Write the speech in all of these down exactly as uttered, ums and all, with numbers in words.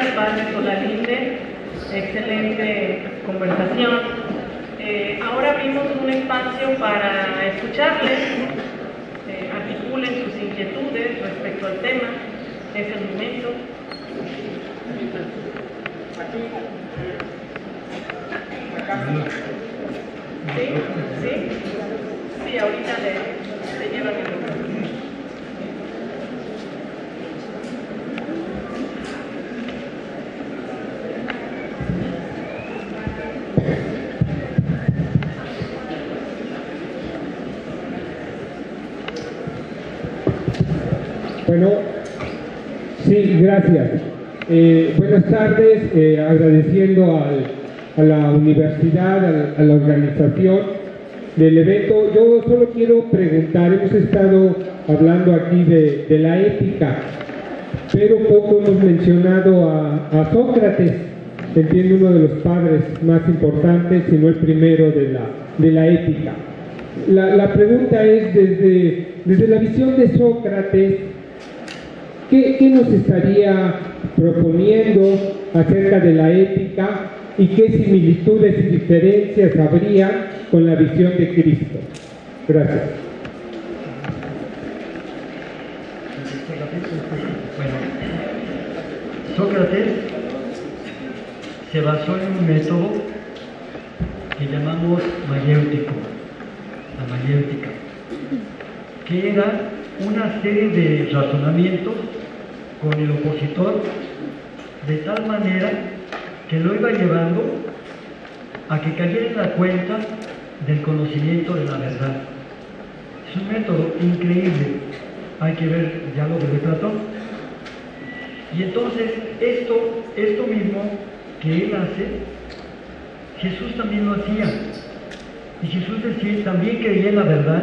días, Padre Solalinde. Excelente conversación. Eh, ahora abrimos un espacio para escucharles, eh, articulen sus inquietudes respecto al tema. Es el momento. ¿Sí? ¿Sí? Sí, ahorita le, le llevan el lugar. Bueno, sí, gracias. Eh, buenas tardes, eh, agradeciendo al, a la universidad, a, a la organización del evento. Yo solo quiero preguntar, hemos estado hablando aquí de, de la ética, pero poco hemos mencionado a, a Sócrates, entiendo uno de los padres más importantes, si no el primero de la, de la ética. La, la pregunta es, desde, desde la visión de Sócrates, ¿Qué, ¿Qué nos estaría proponiendo acerca de la ética y qué similitudes y diferencias habría con la visión de Cristo? Gracias. Bueno, Sócrates se basó en un método que llamamos mayéutico, la mayéutica, que era una serie de razonamientos con el opositor de tal manera que lo iba llevando a que cayera en la cuenta del conocimiento de la verdad. Es un método increíble, hay que ver diálogos de Platón. Y entonces esto, esto mismo que él hace, Jesús también lo hacía. Y Jesús decía, también creía en la verdad,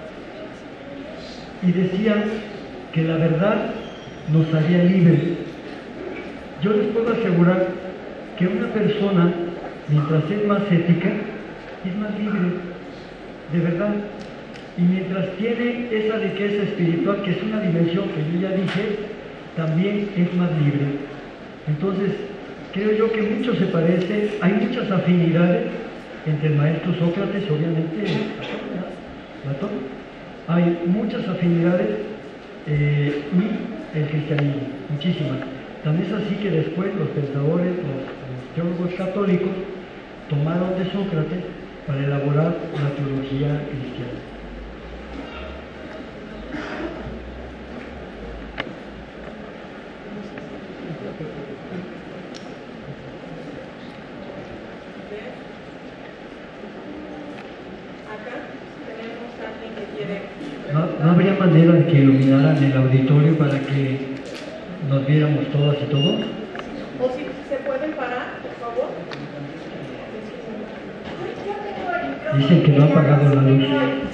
y decía que la verdad nos haría libres. Yo les puedo asegurar que una persona, mientras es más ética, es más libre, de verdad. Y mientras tiene esa riqueza espiritual, que es una dimensión que yo ya dije, también es más libre. Entonces, creo yo que mucho se parece, hay muchas afinidades entre el maestro Sócrates, obviamente, Platón. Hay muchas afinidades eh, y el cristianismo, muchísimas. Tan es así que después los pensadores, los, los teólogos católicos, tomaron de Sócrates para elaborar la teología cristiana. ¿No, ¿No habría manera de que iluminaran el auditorio para que nos viéramos todas y todos? O si se pueden parar, por favor. Dicen que no ha apagado la luz.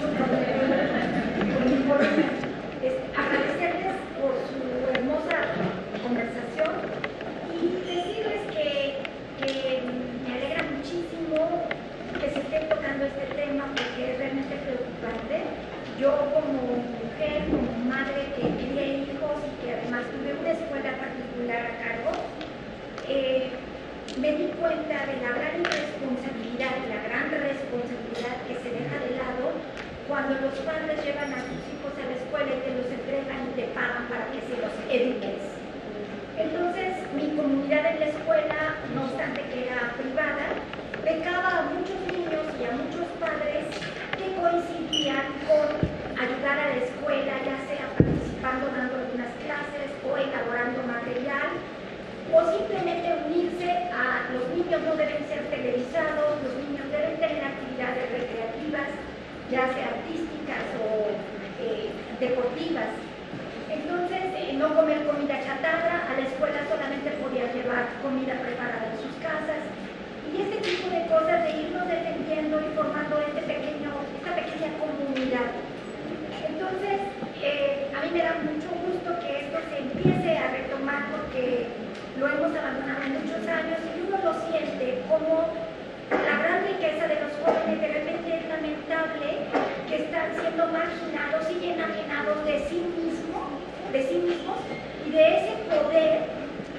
Agradecerles por su hermosa conversación y decirles que, que me alegra muchísimo que se esté tocando este tema porque es realmente preocupante. Yo como mujer, como madre que tiene hijos y que además tuve una escuela particular a cargo, eh, me di cuenta de la gran irresponsabilidad, la gran responsabilidad que se deja de lado cuando los padres llevan a sus hijos a la escuela y te los entregan y te pagan para que se los eduques. Entonces, mi comunidad en la escuela, no obstante que era privada, becaba a muchos niños y a muchos padres que coincidían con ayudar a la escuela, ya sea participando, dando algunas clases o elaborando material, o simplemente unirse a los niños. No deben ser televisados, los niños deben tener actividades recreativas, ya sea artísticas o eh, deportivas. Entonces, eh, no comer comida chatarra, a la escuela solamente podían llevar comida preparada en sus casas, y ese tipo de cosas de irnos defendiendo y formando este pequeño, esta pequeña comunidad. Entonces, eh, a mí me da mucho gusto que esto se empiece a retomar porque lo hemos abandonado muchos años y uno lo siente como la gran riqueza de los jóvenes. De repente es lamentable que están siendo marginados y enajenados de sí mismos, de sí mismos y de ese poder de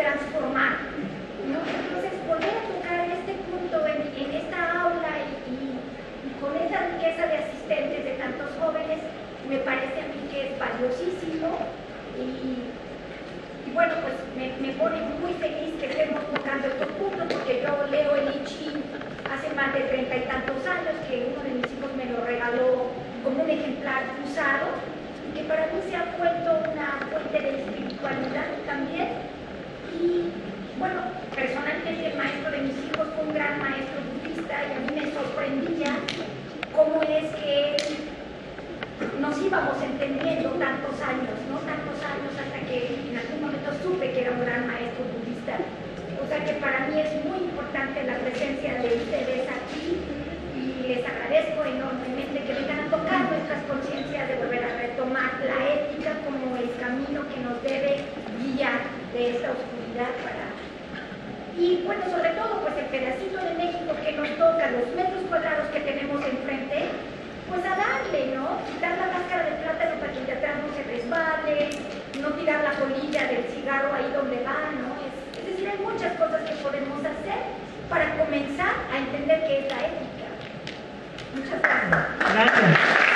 transformar, ¿no? Entonces, volver a tocar este punto en, en esta aula y, y, y con esa riqueza de asistentes de tantos jóvenes, me parece a mí que es valiosísimo y, y bueno, pues me, me pone muy feliz que estemos tocando estos puntos, porque yo leo el I Ching hace más de treinta y tantos años, que uno de mis hijos me lo regaló como un ejemplar usado, y que para mí se ha vuelto una fuente de espiritualidad también. Y bueno, personalmente el maestro de mis hijos fue un gran maestro budista, y a mí me sorprendía cómo es que nos íbamos entendiendo tantos años, ¿no? Tantos años hasta que en algún momento supe que era un gran maestro budista. O sea que para mí es muy importante la presencia de ustedes aquí y les agradezco enormemente que vengan a tocar nuestras conciencias, de volver a retomar la ética como el camino que nos debe guiar de esta oscuridad para... Y bueno, sobre todo pues el pedacito de México que nos toca, los metros cuadrados que tenemos enfrente, pues a darle, ¿no? Quitar la máscara de plátano para que el de atrás no se resbale, no tirar la colilla del cigarro ahí donde va, ¿no? Es, es decir, hay muchas cosas que podemos hacer para comenzar a entender qué es la ética. Muchas gracias. Gracias.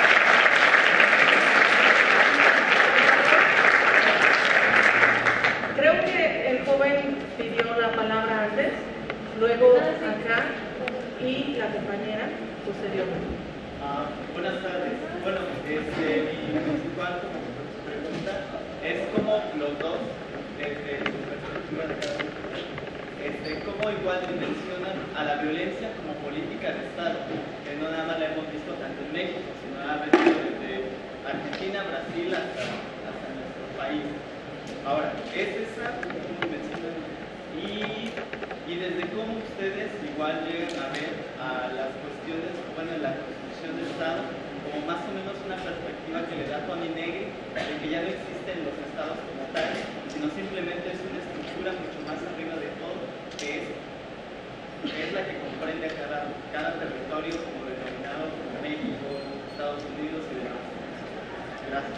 Creo que el joven pidió la palabra antes, luego acá y la compañera posteriormente. Ah, buenas tardes. Bueno, este, mi principal pregunta es cómo los dos, desde su perspectiva de cada uno, este, cómo igual dimensionan a la violencia como política de Estado, que no nada más la hemos visto tanto en México, sino ha venido desde Argentina, Brasil hasta, hasta nuestro país. Ahora, ¿es esa cómo dimensionan? Y, y desde cómo ustedes igual llegan a ver a las cuestiones, bueno, la construcción del Estado, como más o menos una perspectiva que le da Toni Negri, de que ya no existen los estados como tales, sino simplemente es una estructura mucho más arriba de todo, que es, que es la que comprende a cada, cada territorio como denominado como México, Estados Unidos y demás. Gracias.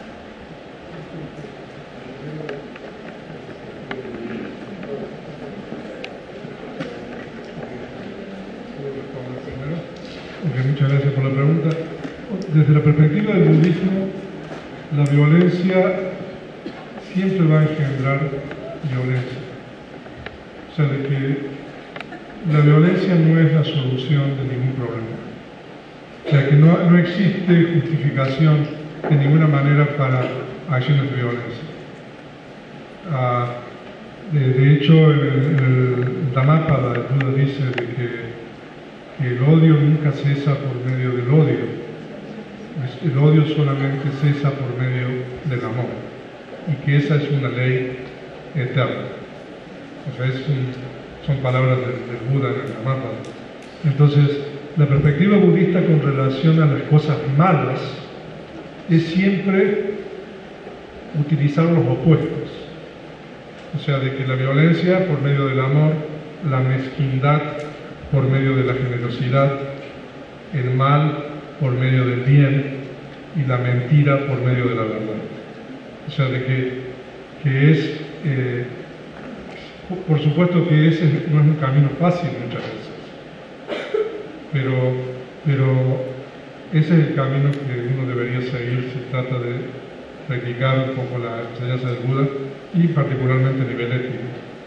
Okay, muchas gracias por la pregunta. Desde la perspectiva del budismo, la violencia siempre va a engendrar violencia. O sea, de que la violencia no es la solución de ningún problema. O sea, que no, no existe justificación de ninguna manera para acciones de violencia. Ah, de, de hecho, en el, en el Dhammapada, el Buda dice de que que el odio nunca cesa por medio del odio, el odio solamente cesa por medio del amor, y que esa es una ley eterna. O sea, es un, son palabras del, del Buda en el Dhammapada. Entonces, la perspectiva budista con relación a las cosas malas es siempre utilizar los opuestos. O sea, de que la violencia por medio del amor, la mezquindad por medio de la generosidad, el mal por medio del bien y la mentira por medio de la verdad. O sea, de que, que es, eh, por supuesto que ese no es un camino fácil muchas veces, pero, pero ese es el camino que uno debería seguir si trata de practicar un poco la enseñanza del Buda y particularmente a nivel ético.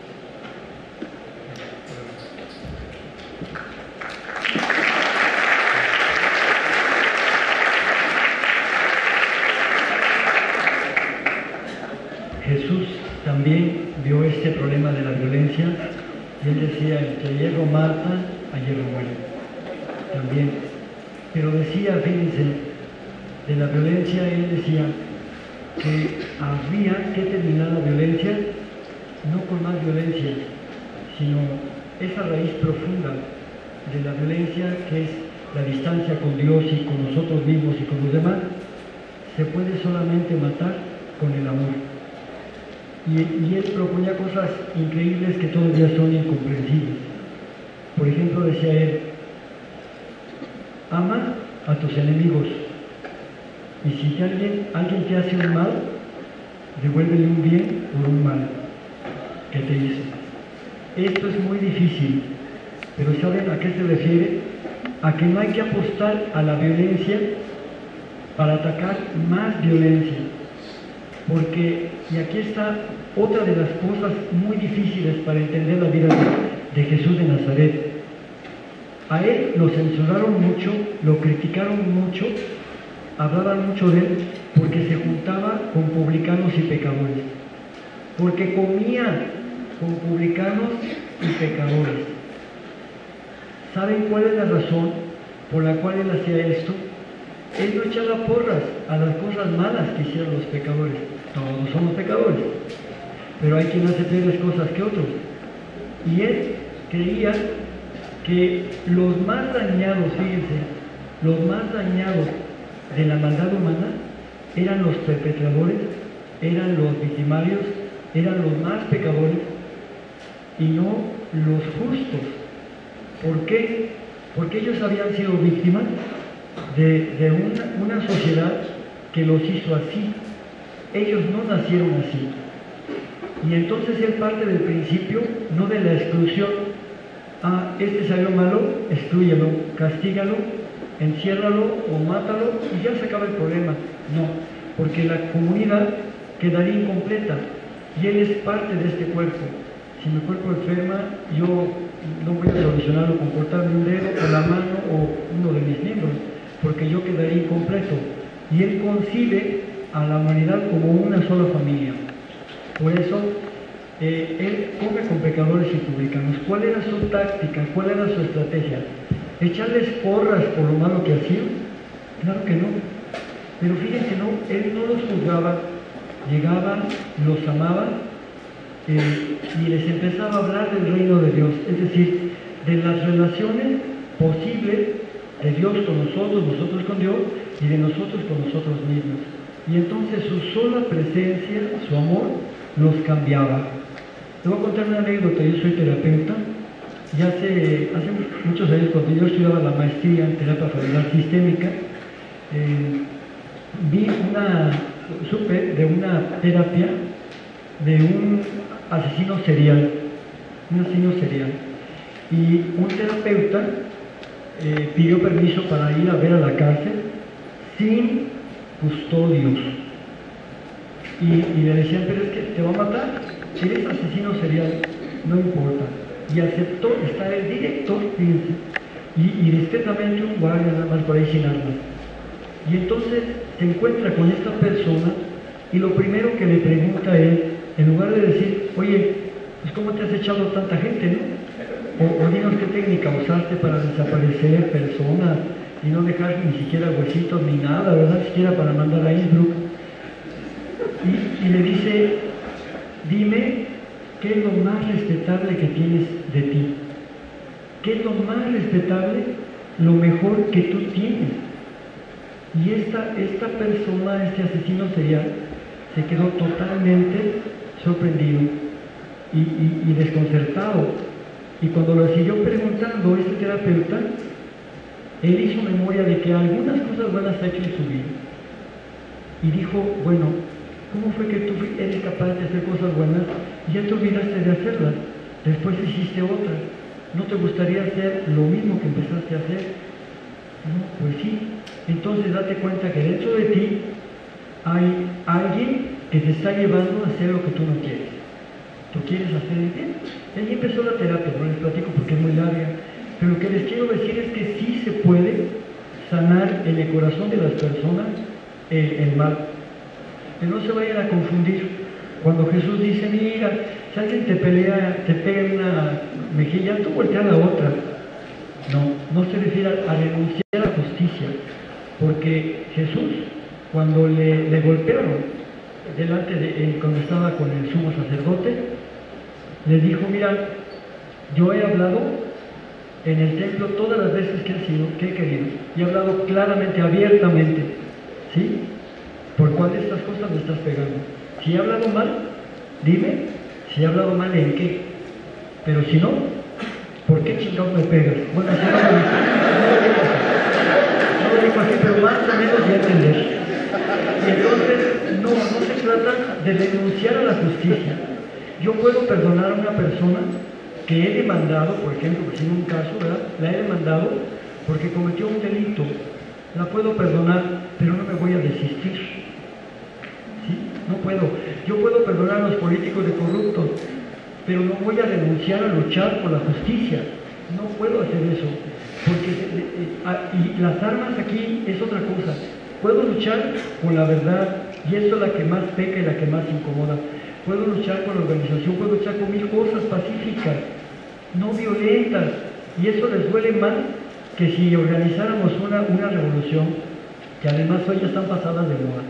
Jesús también vio este problema de la violencia y él decía, el que hierro mata, a hierro muere. También. Pero decía, fíjense, de la violencia él decía que había que terminar la violencia no con más violencia, sino esa raíz profunda de la violencia que es la distancia con Dios y con nosotros mismos y con los demás, se puede solamente matar con el amor. Y, y él proponía cosas increíbles que todavía son incomprensibles. Por ejemplo, decía él, ama a tus enemigos, y si alguien, alguien te hace un mal, devuélvele un bien por un mal que te hizo. esto es muy difícil, pero ¿saben a qué se refiere? A que no hay que apostar a la violencia para atacar más violencia. Porque, y aquí está otra de las cosas muy difíciles para entender la vida de, de Jesús de Nazaret. A él lo censuraron mucho, lo criticaron mucho, hablaban mucho de él porque se juntaba con publicanos y pecadores, porque comía con publicanos y pecadores. ¿Saben cuál es la razón por la cual él hacía esto? Él no echaba porras a las cosas malas que hicieron los pecadores. Todos somos pecadores, pero hay quien hace peores cosas que otros. Y él creía que los más dañados, fíjense, los más dañados de la maldad humana eran los perpetradores, eran los victimarios, eran los más pecadores y no los justos. ¿Por qué? Porque ellos habían sido víctimas de, de una, una sociedad que los hizo así. Ellos no nacieron así. Y entonces él parte del principio, no de la exclusión. Ah, este salió malo, exclúyelo, castígalo, enciérralo o mátalo y ya se acaba el problema. No, porque la comunidad quedaría incompleta y él es parte de este cuerpo. Si mi cuerpo enferma, yo no voy a solucionarlo con cortarme un dedo o la mano o uno de mis miembros, porque yo quedaría incompleto. Y él concibe a la humanidad como una sola familia. Por eso, eh, él come con pecadores y publicanos. ¿Cuál era su táctica? ¿Cuál era su estrategia? ¿Echarles porras por lo malo que hacían? Claro que no. Pero fíjense, no, él no los juzgaba, llegaba, los amaba eh, y les empezaba a hablar del reino de Dios, es decir, de las relaciones posibles de Dios con nosotros, nosotros con Dios y de nosotros con nosotros mismos. Y entonces su sola presencia, su amor, los cambiaba. Te voy a contar una anécdota. Yo soy terapeuta y hace, hace muchos años, cuando yo estudiaba la maestría en terapia familiar sistémica, eh, vi una, supe de una terapia de un asesino serial, un asesino serial. Y un terapeuta eh, pidió permiso para ir a ver a la cárcel sin custodios. Y, y le decían, pero es que te va a matar, eres asesino serial, no importa. Y aceptó estar el director, fíjense, y, y discretamente un guardia nada más por ahí sin armas. Y entonces se encuentra con esta persona y lo primero que le pregunta es, en lugar de decir, oye, pues ¿cómo te has echado tanta gente, no? O, o dinos qué técnica usaste para desaparecer personas y no dejar ni siquiera huesitos ni nada, ¿verdad? Ni siquiera para mandar a Innsbruck. Y, y le dice, dime qué es lo más respetable que tienes de ti. ¿Qué es lo más respetable? Lo mejor que tú tienes. Y esta, esta persona, este asesino serial, se quedó totalmente sorprendido y, y, y desconcertado. Y cuando lo siguió preguntando este terapeuta, él hizo memoria de que algunas cosas buenas ha hecho en su vida. Y dijo, bueno, ¿cómo fue que tú eres capaz de hacer cosas buenas y ya te olvidaste de hacerlas? Después hiciste otras. ¿No te gustaría hacer lo mismo que empezaste a hacer? No, pues sí. Entonces date cuenta que dentro de ti hay alguien que te está llevando a hacer lo que tú no quieres. ¿Tú quieres hacer el bien? Y ahí empezó la terapia, no les platico porque es muy larga. Pero lo que les quiero decir es que sí se puede sanar en el corazón de las personas el, el mal. Que no se vayan a confundir. Cuando Jesús dice, mira, si alguien te pelea, te pega en una mejilla, tú voltea a la otra. No, no se refiere a, a renunciar a la justicia. Porque Jesús, cuando le, le golpearon delante de él, cuando estaba con el sumo sacerdote, le dijo, mira, yo he hablado en el templo todas las veces que he sido, que he querido, y he hablado claramente, abiertamente, ¿sí? ¿Por cuál de estas cosas me estás pegando? Si he hablado mal, dime, si he hablado mal, ¿en qué? Pero si no, ¿por qué chingados me pegas? Bueno, así no lo dijo, no lo dijo así, pero más o menos ya entender. Y entonces, no, no se trata de renunciar a la justicia. Yo puedo perdonar a una persona que he demandado, por ejemplo, por ejemplo, un caso, ¿verdad? La he demandado porque cometió un delito. La puedo perdonar, pero no me voy a desistir. ¿Sí? No puedo. Yo puedo perdonar a los políticos de corruptos, pero no voy a renunciar a luchar por la justicia. No puedo hacer eso. Porque, y las armas aquí es otra cosa. Puedo luchar con la verdad, y eso es la que más peca y la que más incomoda. Puedo luchar con la organización, puedo luchar con mil cosas pacíficas, no violentas, y eso les duele más que si organizáramos una, una revolución, que además hoy ya están pasadas de moda.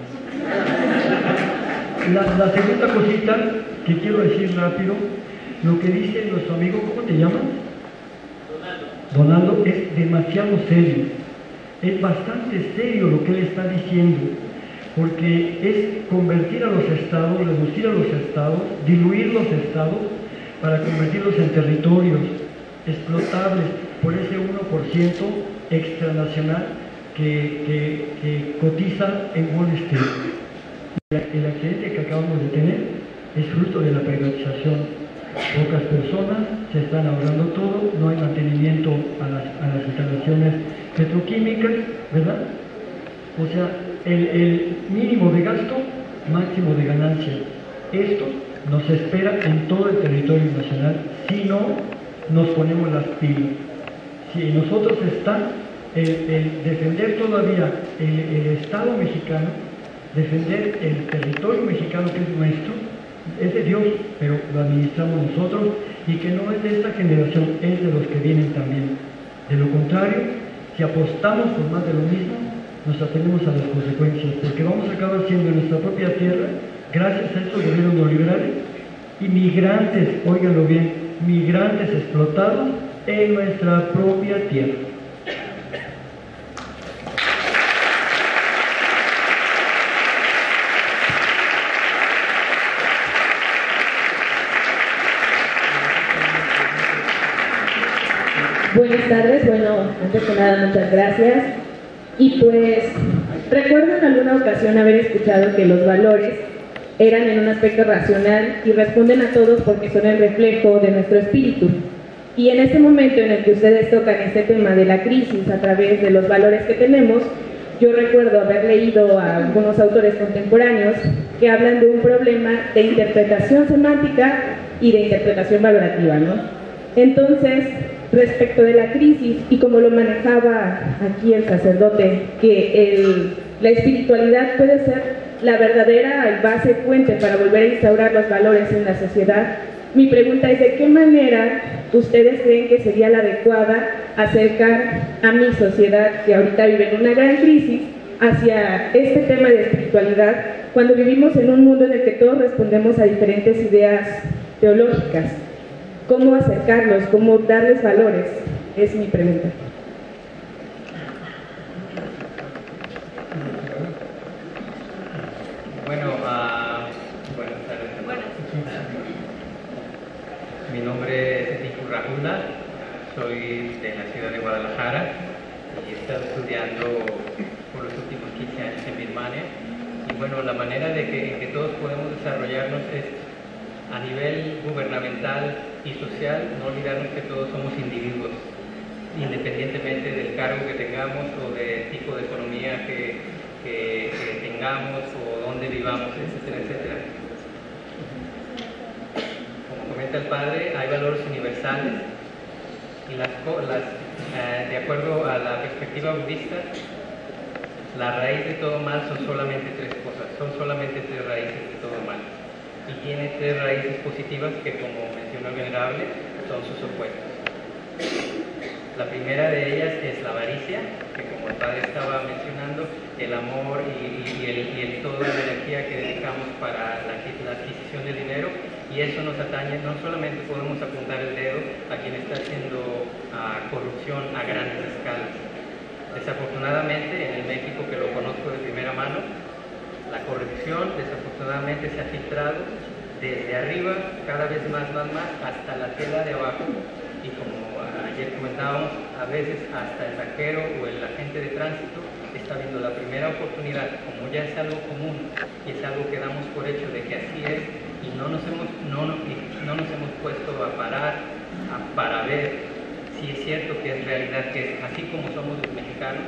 La, la segunda cosita que quiero decir rápido, lo que dice nuestro amigo, ¿cómo te llamas? Donaldo, es demasiado serio, es bastante serio lo que él está diciendo, porque es convertir a los estados, reducir a los estados, diluir los estados para convertirlos en territorios explotables por ese uno por ciento extranacional que, que, que cotiza en Wall Street. El accidente que acabamos de tener es fruto de la privatización. Pocas personas se están ahorrando todo, no hay mantenimiento a las, a las instalaciones petroquímicas, ¿verdad? O sea, el, el mínimo de gasto, máximo de ganancia. Esto nos espera en todo el territorio nacional si no nos ponemos las pilas. Si en nosotros está el, el defender todavía el, el Estado mexicano, defender el territorio mexicano que es nuestro, es de Dios, pero lo administramos nosotros, y que no es de esta generación, es de los que vienen también. De lo contrario, si apostamos por más de lo mismo, nos atenemos a las consecuencias, porque vamos a acabar siendo en nuestra propia tierra, gracias a estos gobiernos neoliberales, inmigrantes, óiganlo bien, migrantes explotados en nuestra propia tierra. Buenas tardes, bueno, antes que nada muchas gracias. Y pues recuerdo en alguna ocasión haber escuchado que los valores eran en un aspecto racional y responden a todos porque son el reflejo de nuestro espíritu. Y en este momento en el que ustedes tocan este tema de la crisis a través de los valores que tenemos, yo recuerdo haber leído a algunos autores contemporáneos que hablan de un problema de interpretación semántica y de interpretación valorativa, ¿no? Entonces, respecto de la crisis, y como lo manejaba aquí el sacerdote, que el, la espiritualidad puede ser la verdadera base puente para volver a instaurar los valores en la sociedad, mi pregunta es: ¿de qué manera ustedes creen que sería la adecuada acercar a mi sociedad, que ahorita vive en una gran crisis, hacia este tema de espiritualidad, cuando vivimos en un mundo en el que todos respondemos a diferentes ideas teológicas? ¿Cómo acercarlos? ¿Cómo darles valores? Es mi pregunta. Bueno, uh, buenas tardes. Buenas. Mi nombre es Nico Rajunda, soy de la ciudad de Guadalajara y he estado estudiando por los últimos quince años en Birmania. Y bueno, la manera de que, en que todos podemos desarrollarnos es a nivel gubernamental y social, no olvidarnos que todos somos individuos, independientemente del cargo que tengamos o del tipo de economía que, que, que tengamos o dónde vivamos, etcétera, etcétera. Como comenta el padre, hay valores universales y las, las, eh, de acuerdo a la perspectiva budista, la raíz de todo mal son solamente tres cosas, son solamente tres raíces de todo mal. Y tiene tres raíces positivas que, como mencionó el venerable, son sus opuestos. La primera de ellas es la avaricia, que como el padre estaba mencionando, el amor y, y, y, el, y el, toda la energía que dedicamos para la, la adquisición de dinero, y eso nos atañe. No solamente podemos apuntar el dedo a quien está haciendo uh, corrupción a grandes escalas. Desafortunadamente, en el México, que lo conozco de primera mano, la corrupción desafortunadamente se ha filtrado desde arriba, cada vez más, más, más, hasta la tela de abajo. Y como ayer comentábamos, a veces hasta el taquero o el agente de tránsito está viendo la primera oportunidad, como ya es algo común y es algo que damos por hecho de que así es, y no nos hemos, no, no nos hemos puesto a parar a, para ver si es cierto que es realidad, que es así como somos los mexicanos.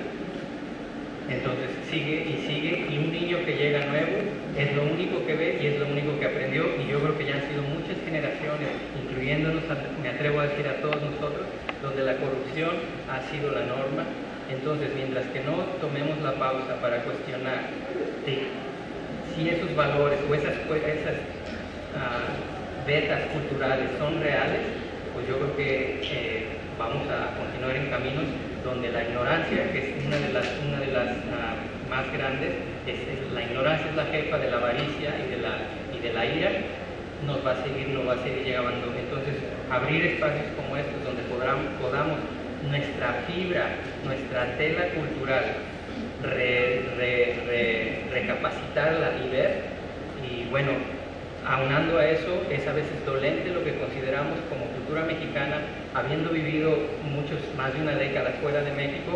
Entonces sigue y sigue, y un niño que llega nuevo es lo único que ve y es lo único que aprendió, y yo creo que ya han sido muchas generaciones, incluyéndonos, me atrevo a decir a todos nosotros, donde la corrupción ha sido la norma. Entonces, mientras que no tomemos la pausa para cuestionar de si esos valores o esas, esas uh, vetas culturales son reales, pues yo creo que eh, vamos a continuar en caminos donde la ignorancia, que es una de las, una de las uh, más grandes, es, es, la ignorancia es la jefa de la avaricia y de la, y de la ira, nos va a seguir, nos va a seguir llegando. Entonces, abrir espacios como estos donde podamos, podamos nuestra fibra, nuestra tela cultural, re, re, re, recapacitarla y ver, y bueno, aunando a eso, es a veces dolente lo que consideramos como cultura mexicana, habiendo vivido muchos, más de una década fuera de México.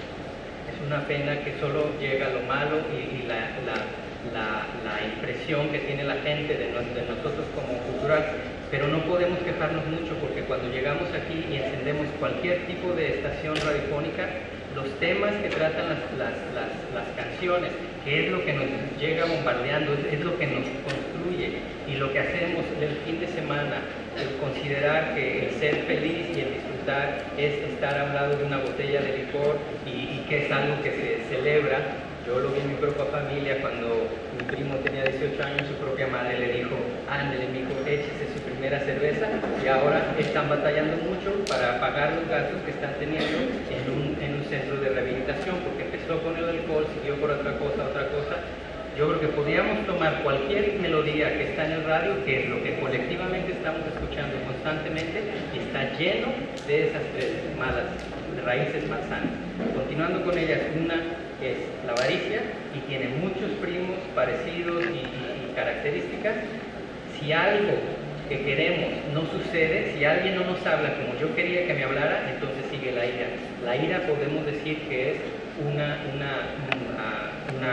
Es una pena que solo llega lo malo y, y la, la, la, la impresión que tiene la gente de, nos, de nosotros como cultural, pero no podemos quejarnos mucho, porque cuando llegamos aquí y encendemos cualquier tipo de estación radiofónica, los temas que tratan las, las, las, las canciones, que es lo que nos llega bombardeando, es, es lo que nos construye, y lo que hacemos el fin de semana, el considerar que el ser feliz y el disfrutar es estar al lado de una botella de licor, y, y que es algo que se celebra. Yo lo vi en mi propia familia cuando mi primo tenía dieciocho años, su propia madre le dijo, ándele mijo, échese su primera cerveza, y ahora están batallando mucho para pagar los gastos que están teniendo en un, en un centro de rehabilitación, porque empezó con el alcohol, siguió por otra cosa, otra cosa. Yo creo que podríamos tomar cualquier melodía que está en el radio, que es lo que colectivamente estamos escuchando constantemente, y está lleno de esas tres malas raíces malsanas. Continuando con ellas, una es la avaricia, y tiene muchos primos parecidos y, y, y características. Si algo que queremos no sucede, si alguien no nos habla como yo quería que me hablara, entonces sigue la ira. La ira podemos decir que es una, una, una, una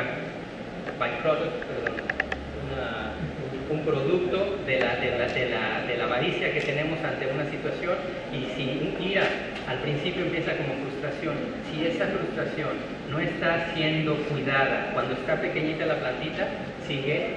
byproduct, perdón, una, un producto de la, de, la, de, la, de la avaricia que tenemos ante una situación, y si ira al principio empieza como frustración, si esa frustración no está siendo cuidada, cuando está pequeñita la plantita, sigue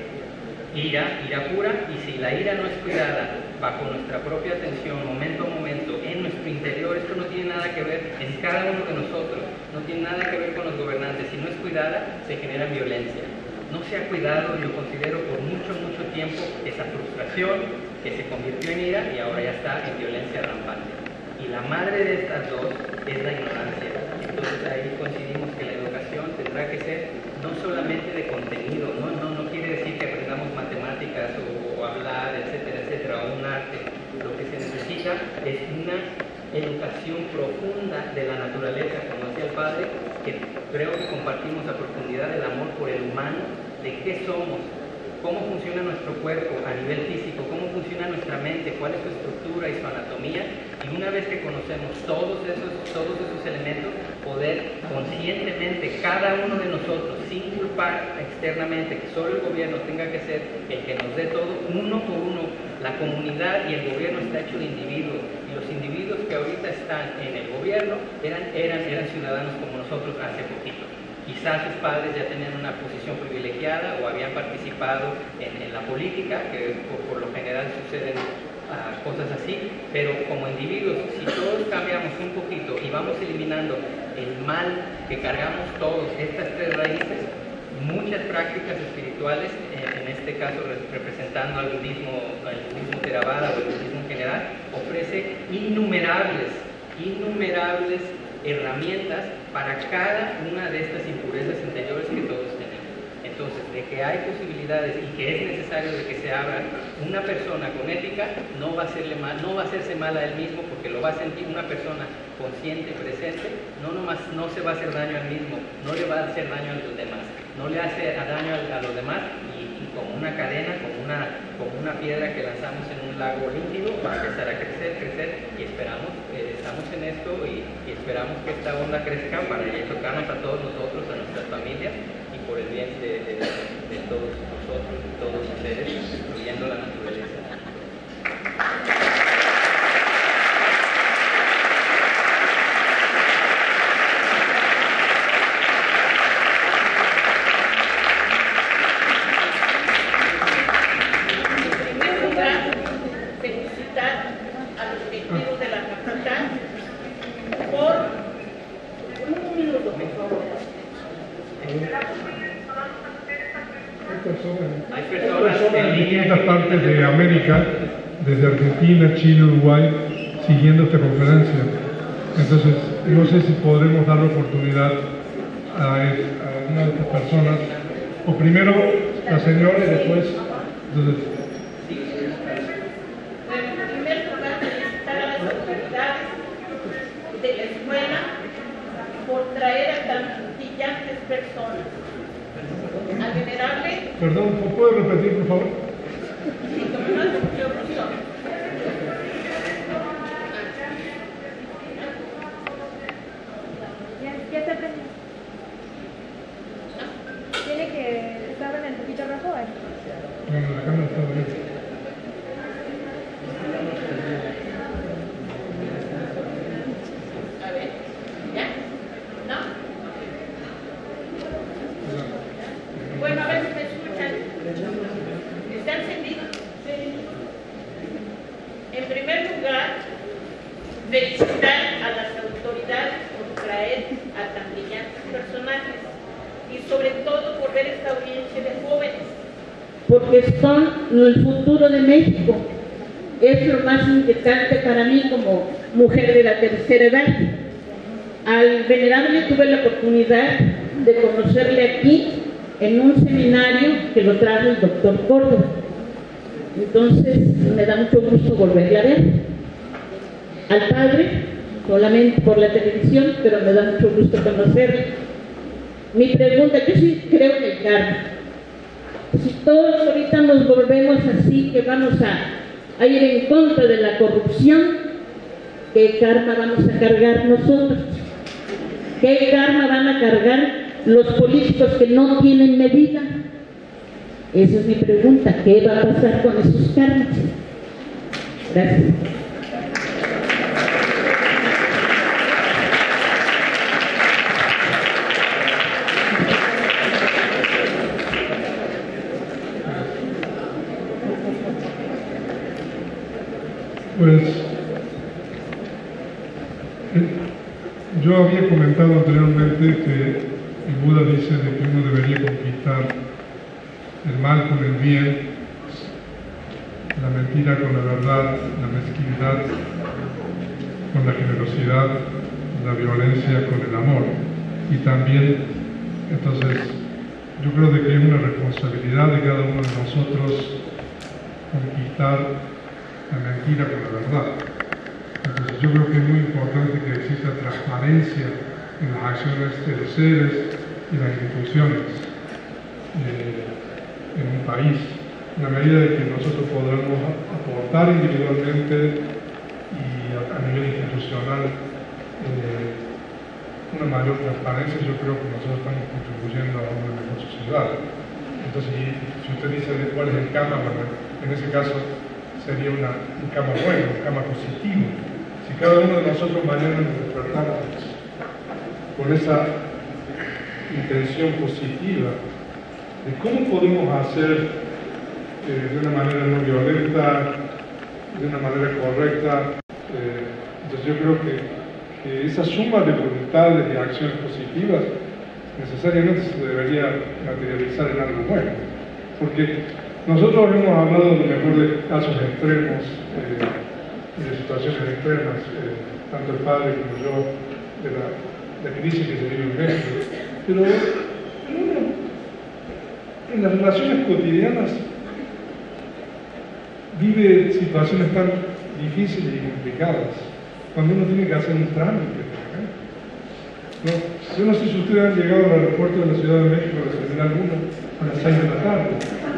ira, ira pura, y si la ira no es cuidada bajo nuestra propia atención, momento a momento, en nuestro interior, esto no tiene nada que ver en cada uno de nosotros, no tiene nada que ver con los gobernantes, si no es cuidada, se genera violencia. No se ha cuidado, yo considero, por mucho, mucho tiempo esa frustración que se convirtió en ira y ahora ya está en violencia rampante. Y la madre de estas dos es la ignorancia. Entonces ahí coincidimos que la educación tendrá que ser no solamente de contenido, no, no, no quiere decir que aprendamos matemáticas o, o hablar, etcétera, etcétera, o un arte. Lo que se necesita es una educación profunda de la naturaleza, como decía el padre, que creo que compartimos a profundidad el amor por el humano, de qué somos, cómo funciona nuestro cuerpo a nivel físico, cómo funciona nuestra mente, cuál es su estructura y su anatomía, y una vez que conocemos todos esos, todos esos elementos, poder conscientemente, cada uno de nosotros, sin culpar externamente, que solo el gobierno tenga que ser el que nos dé todo, uno por uno, la comunidad y el gobierno está hecho de individuos, y los individuos que ahorita están en el gobierno eran, eran, eran ciudadanos como nosotros hace poquito. Quizás sus padres ya tenían una posición privilegiada o habían participado en, en la política, que por, por lo general suceden uh, cosas así, pero como individuos, si todos cambiamos un poquito y vamos eliminando el mal que cargamos todos, estas tres raíces, muchas prácticas espirituales, eh, en este caso re representando al budismo, al budismo Theravada o el budismo en general, ofrece innumerables, innumerables herramientas para cada una de estas impurezas interiores que todos tenemos. Entonces, de que hay posibilidades y que es necesario de que se abra, una persona con ética no va a hacerle mal, no va a hacerse mal a él mismo, porque lo va a sentir una persona consciente, presente, no nomás no se va a hacer daño al mismo, no le va a hacer daño a los demás, no le hace daño a, a los demás, y, y como una cadena, como una, como una piedra que lanzamos en un lago líquido, va a empezar a crecer, crecer, y esperamos, eh, estamos en esto y, y esperamos que esta onda crezca para tocarnos a todos nosotros, a nuestras familias, y por el bien de, de, de todos nosotros, de todos ustedes, destruyendo la naturaleza. En primer lugar, felicitar a los directivos de la capital por un minuto, por favor. Hay personas, Hay hay personas personas en en línea distintas que- partes de América, desde Argentina, Chile, Uruguay, siguiendo esta conferencia. Entonces, no sé si podremos dar la oportunidad a, es- a una de estas personas, o primero la señora y después... Entonces, Bueno, en primer lugar, felicitar a las autoridades de la escuela por traer a tan brillantes personas. Al venerable, perdón, ¿puede repetir, por favor? sí, con más mucho gusto. Ya, ya está prendido. Tiene que estar en el poquito rojo. ¿eh? No, no, la cámara está bien. A ver, ¿ya? ¿No? Bueno, a ver si me escuchan. ¿Está encendido? Sí. En primer lugar, felicitar a las autoridades por traer a tan brillantes personajes y sobre todo por ver esta audiencia de jóvenes. Porque son el futuro de México. Es lo más inquietante para mí como mujer de la tercera edad. Al venerable tuve la oportunidad de conocerle aquí en un seminario que lo trajo el doctor Córdoba. Entonces me da mucho gusto volverla a ver. Al padre, solamente por la televisión, pero me da mucho gusto conocerle. Mi pregunta, yo sí creo en el karma. Si todos ahorita nos volvemos así, que vamos a, a ir en contra de la corrupción, ¿qué karma vamos a cargar nosotros? ¿Qué karma van a cargar los políticos que no tienen medida? Esa es mi pregunta. ¿Qué va a pasar con esos karmas? Gracias. Pues eh, yo había comentado anteriormente que el Buda dice de que uno debería conquistar el mal con el bien, la mentira con la verdad, la mezquindad con la generosidad, la violencia con el amor. Y también, entonces, yo creo de que es una responsabilidad de cada uno de nosotros conquistar la mentira con la verdad. Entonces yo creo que es muy importante que exista transparencia en las acciones de los seres y las instituciones eh, en un país, en la medida de que nosotros podamos aportar individualmente y a, a nivel institucional eh, una mayor transparencia. Yo creo que nosotros estamos contribuyendo a una mejor sociedad. Entonces, si, si usted dice de cuál es el karma, bueno, en ese caso sería una, un karma bueno, un karma positivo. Si cada uno de nosotros mañana nos despertamos con esa intención positiva de cómo podemos hacer eh, de una manera no violenta, de una manera correcta, eh, entonces yo creo que, que esa suma de voluntades y acciones positivas necesariamente se debería materializar en algo bueno, porque nosotros hemos hablado de mejor de casos extremos, eh, de situaciones extremas, eh, tanto el padre como yo, de la, de la crisis que se vive en México, pero en, una, en las relaciones cotidianas vive situaciones tan difíciles y complicadas, cuando uno tiene que hacer un trámite. ¿No? Yo no sé si ustedes han llegado al aeropuerto de la Ciudad de México, a la Terminal uno, a las seis de la tarde.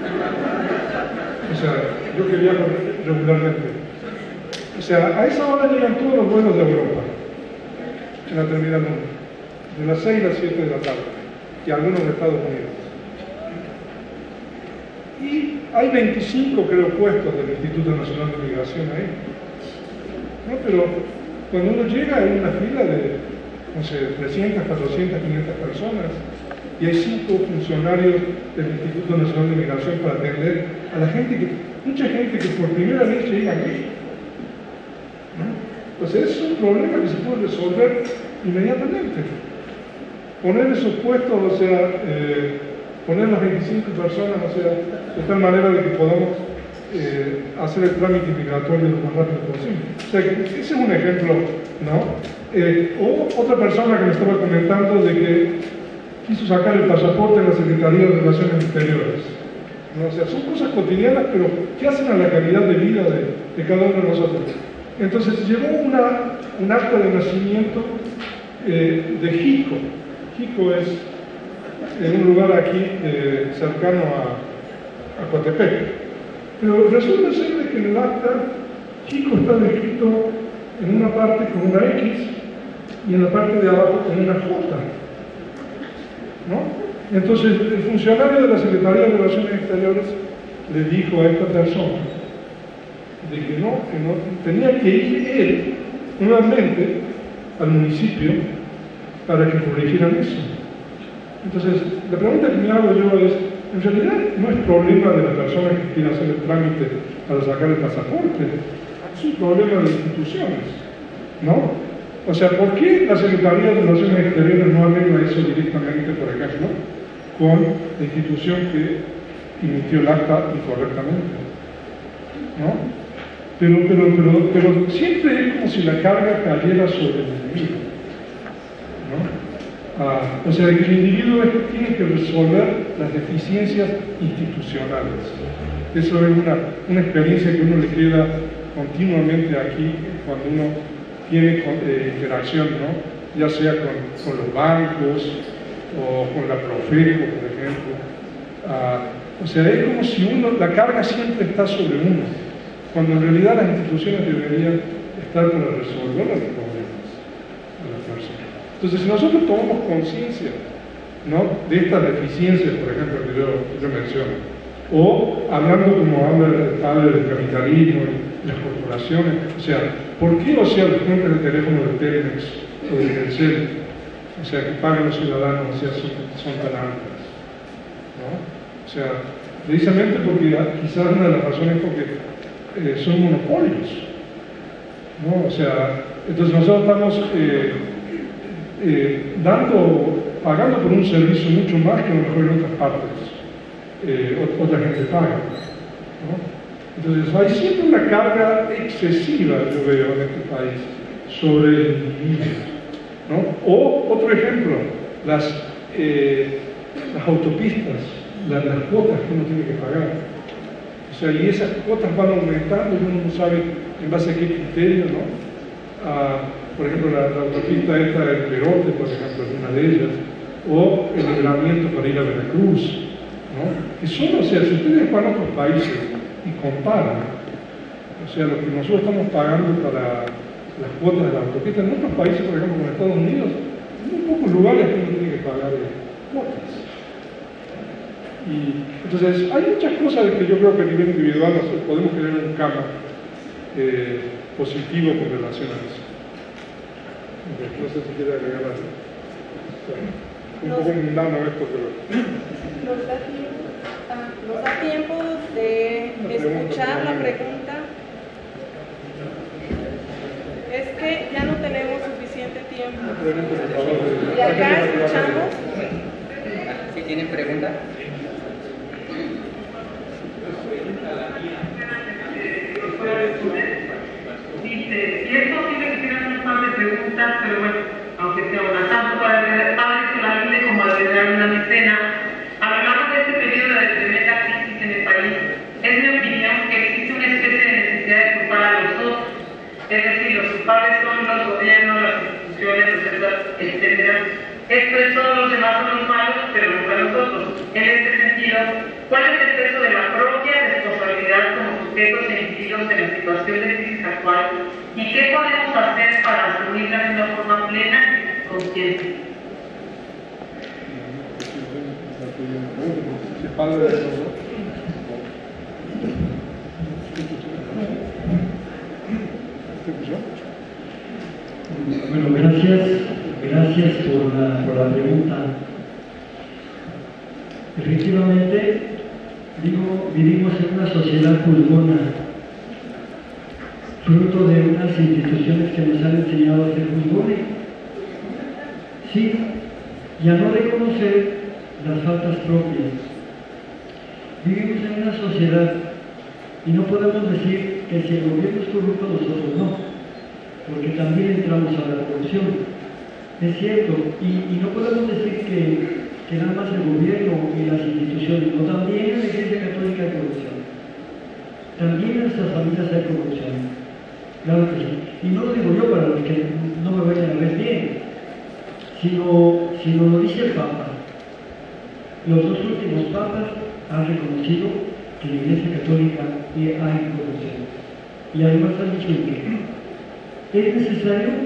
O sea, yo que viajo regularmente. O sea, a esa hora llegan todos los vuelos de Europa, en la Terminal uno, de las seis a las siete de la tarde, y algunos de Estados Unidos. Y hay veinticinco, creo, puestos del Instituto Nacional de Migración ahí. ¿No? Pero cuando uno llega hay una fila de, no sé, trescientas, cuatrocientas, quinientas personas y hay cinco funcionarios del Instituto Nacional de Migración para atender a la gente, que, mucha gente que por primera vez llega aquí. ¿No? Entonces es un problema que se puede resolver inmediatamente. Poner esos puestos, o sea, eh, poner las veinticinco personas, o sea, de tal manera de que podamos eh, hacer el trámite migratorio lo más rápido posible. O sea, que ese es un ejemplo, ¿no? Eh, o otra persona que me estaba comentando de que quiso sacar el pasaporte en la Secretaría de Relaciones Exteriores. ¿No? O sea, son cosas cotidianas, pero que hacen a la calidad de vida de, de cada uno de nosotros. Entonces, llevó una, un acta de nacimiento eh, de Jico. Jico es en un lugar aquí eh, cercano a, a Coatepec. Pero resulta ser de que en el acta Jico está descrito en una parte con una X y en la parte de abajo con una J. ¿No? Entonces el funcionario de la Secretaría de Relaciones Exteriores le dijo a esta persona de que no, que no tenía que ir él nuevamente al municipio para que corrigieran eso. Entonces, la pregunta que me hago yo es, en realidad no es problema de la persona que quiere hacer el trámite para sacar el pasaporte, es un problema de instituciones, ¿no? O sea, ¿por qué la Secretaría de Relaciones Exteriores no arregla eso directamente, por ejemplo, con la institución que emitió el acta incorrectamente? ¿No? Pero, pero, pero, pero siempre es como si la carga cayera sobre el individuo, ¿no? Ah, o sea, que el individuo es que tiene que resolver las deficiencias institucionales. Eso es una, una experiencia que uno le queda continuamente aquí cuando uno tiene eh, interacción, ¿no? Ya sea con, con los bancos o con la Profeco, por ejemplo. Ah, o sea, es como si uno, la carga siempre está sobre uno, cuando en realidad las instituciones deberían estar para resolver los problemas de las personas. Entonces, si nosotros tomamos conciencia, ¿no?, de estas deficiencias, por ejemplo, que yo, que yo menciono, o hablando como habla el padre del capitalismo y las corporaciones, o sea, ¿por qué, o sea, las cuentas de teléfono de Telmex o de Telcel, o sea, que pagan los ciudadanos, o sea, son, son tan altas? ¿No? O sea, precisamente porque quizás una de las razones es porque eh, son monopolios, ¿no? O sea, entonces nosotros estamos eh, eh, dando, pagando por un servicio mucho más que a lo mejor en otras partes eh, otra gente paga, ¿no? Entonces hay siempre una carga excesiva, yo veo en este país, sobre el individuo, ¿no? O otro ejemplo, las, eh, las autopistas, las, las cuotas que uno tiene que pagar. O sea, y esas cuotas van aumentando y uno no sabe en base a qué criterio, ¿no? Ah, por ejemplo, la, la autopista esta del Perote, por ejemplo, es una de ellas, o el libramiento para ir a Veracruz, ¿no? Que son, o sea, si ustedes van a otros países y comparan, o sea, lo que nosotros estamos pagando para las cuotas de la autopista, en otros países, por ejemplo, como en Estados Unidos, en muy pocos lugares que uno tiene que pagar cuotas. Y entonces hay muchas cosas que yo creo que a nivel individual nosotros podemos tener un cambio eh, positivo con relación a eso. No sé si quiere agregar algo. Un poco mundano esto, pero... Nos da tiempo, ah, nos da tiempo de escuchar la pregunta. Es que ya no tenemos suficiente tiempo. Y acá escuchamos. ¿Sí tienen pregunta? Dice, y es posible que tengan un par de preguntas, pero bueno, aunque sea una, tanto para el padre Solalinde como al venerable una mecena, a lo largo de este periodo de tremenda crisis en el país, es mi opinión que existe una especie de necesidad de culpar a los otros, es decir, los culpables son los gobiernos, las instituciones, etcétera, etcétera. Esto es, todos los demás son los malos, pero nunca nosotros. En este sentido, ¿cuál es el peso de la propia responsabilidad como sujetos e individuos en la situación de crisis actual? ¿Y qué podemos hacer para asumirla de una forma plena y consciente? Bueno, gracias, gracias por la, por la pregunta. Efectivamente, digo, vivimos en una sociedad pulgona, fruto de unas instituciones que nos han enseñado a ser pulgones. Sí, y a no reconocer las faltas propias. Vivimos en una sociedad y no podemos decir que si el gobierno es corrupto, nosotros no, porque también entramos a la corrupción. Es cierto, y, y no podemos decir que, que nada más el gobierno y las instituciones, no, también en la Iglesia Católica hay corrupción, también en nuestras familias hay corrupción, claro que sí. Y no lo digo yo para que no me vayan a ver bien, sino, sino lo dice el Papa. Los dos últimos papas han reconocido que en la Iglesia Católica hay corrupción. Y además han dicho que es necesario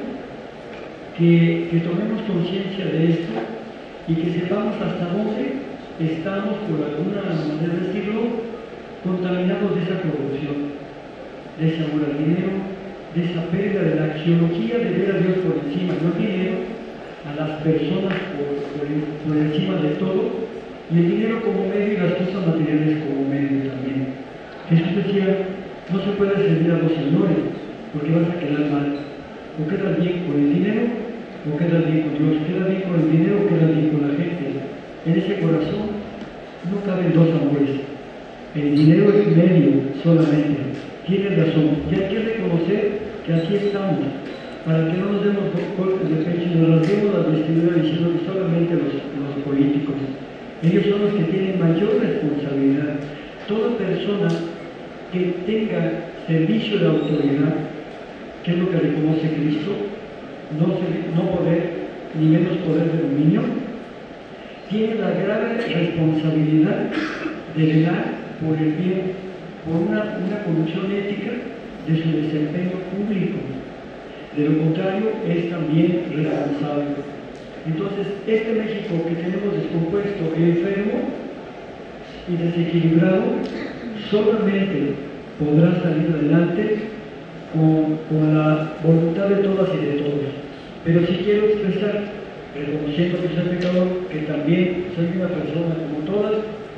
que, que tomemos conciencia de esto y que sepamos hasta dónde estamos, por alguna manera de decirlo, contaminados de esa corrupción, de ese amor al dinero, de esa pérdida de la axiología de ver a Dios por encima, no el dinero, a las personas por, por, por encima de todo, y el dinero como medio y las cosas materiales como medio también. Jesús decía, no se puede servir a dos señores, porque vas a quedar mal. O quedas bien con el dinero, o quedas bien con Dios. Quedas bien con el dinero, o quedas bien con la gente. En ese corazón no caben dos amores. El dinero es medio solamente. Tienes razón. Y hay que reconocer que así estamos, para que no nos demos golpes de pecho y nos rasguemos las vestiduras diciendo que solamente los, los políticos. Ellos son los que tienen mayor responsabilidad. Toda persona que tenga servicio de autoridad, que es lo que reconoce Cristo, no, se, no poder, ni menos poder de dominio, tiene la grave responsabilidad de velar por el bien, por una, una conducción ética de su desempeño público. De lo contrario, es también responsable. Entonces, este México que tenemos descompuesto, enfermo y desequilibrado, solamente podrá salir adelante con, con la voluntad de todas y de todos. Pero si quiero expresar, reconociendo que soy pecador, que también soy una persona como todas,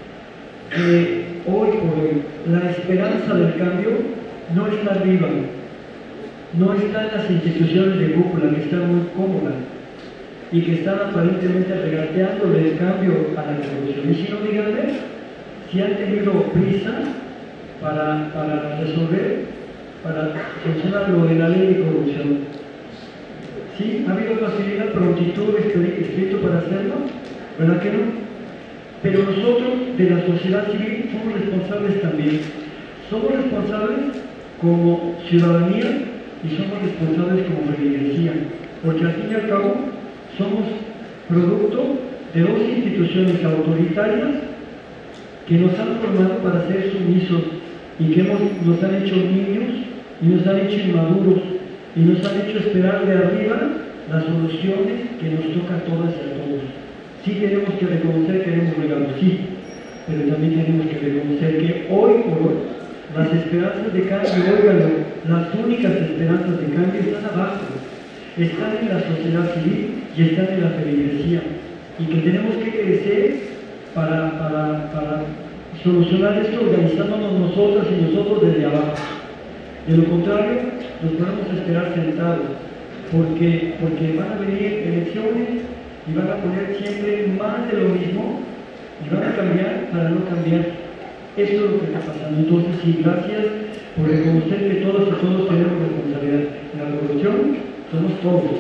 que hoy por hoy la esperanza del cambio no está arriba, no está en las instituciones de cúpula que están muy cómodas y que están aparentemente regateándole el cambio a la revolución. Y si no, díganme si han tenido prisa para, para resolver, para solucionar lo de la ley de corrupción. ¿Sí? ¿Ha habido facilidad, prontitud, escrito para hacerlo? ¿Verdad que no? Pero nosotros, de la sociedad civil, somos responsables también. Somos responsables como ciudadanía y somos responsables como feligresía, porque al fin y al cabo somos producto de dos instituciones autoritarias que nos han formado para ser sumisos y que hemos, nos han hecho niños y nos han hecho inmaduros y nos han hecho esperar de arriba las soluciones que nos toca a todas y a todos. Sí tenemos que reconocer que hemos llegado, sí, pero también tenemos que reconocer que hoy por hoy las esperanzas de cambio, óiganlo, las únicas esperanzas de cambio están abajo, están en la sociedad civil y están en la feligresía, y que tenemos que crecer para, para, para solucionar esto organizándonos nosotras y nosotros desde abajo. De lo contrario, nos podemos esperar sentados, porque, porque van a venir elecciones y van a poner siempre más de lo mismo y van a cambiar para no cambiar. Esto es lo que está pasando. Entonces, sí, gracias por reconocer que todos y todos tenemos responsabilidad. En la corrupción somos todos.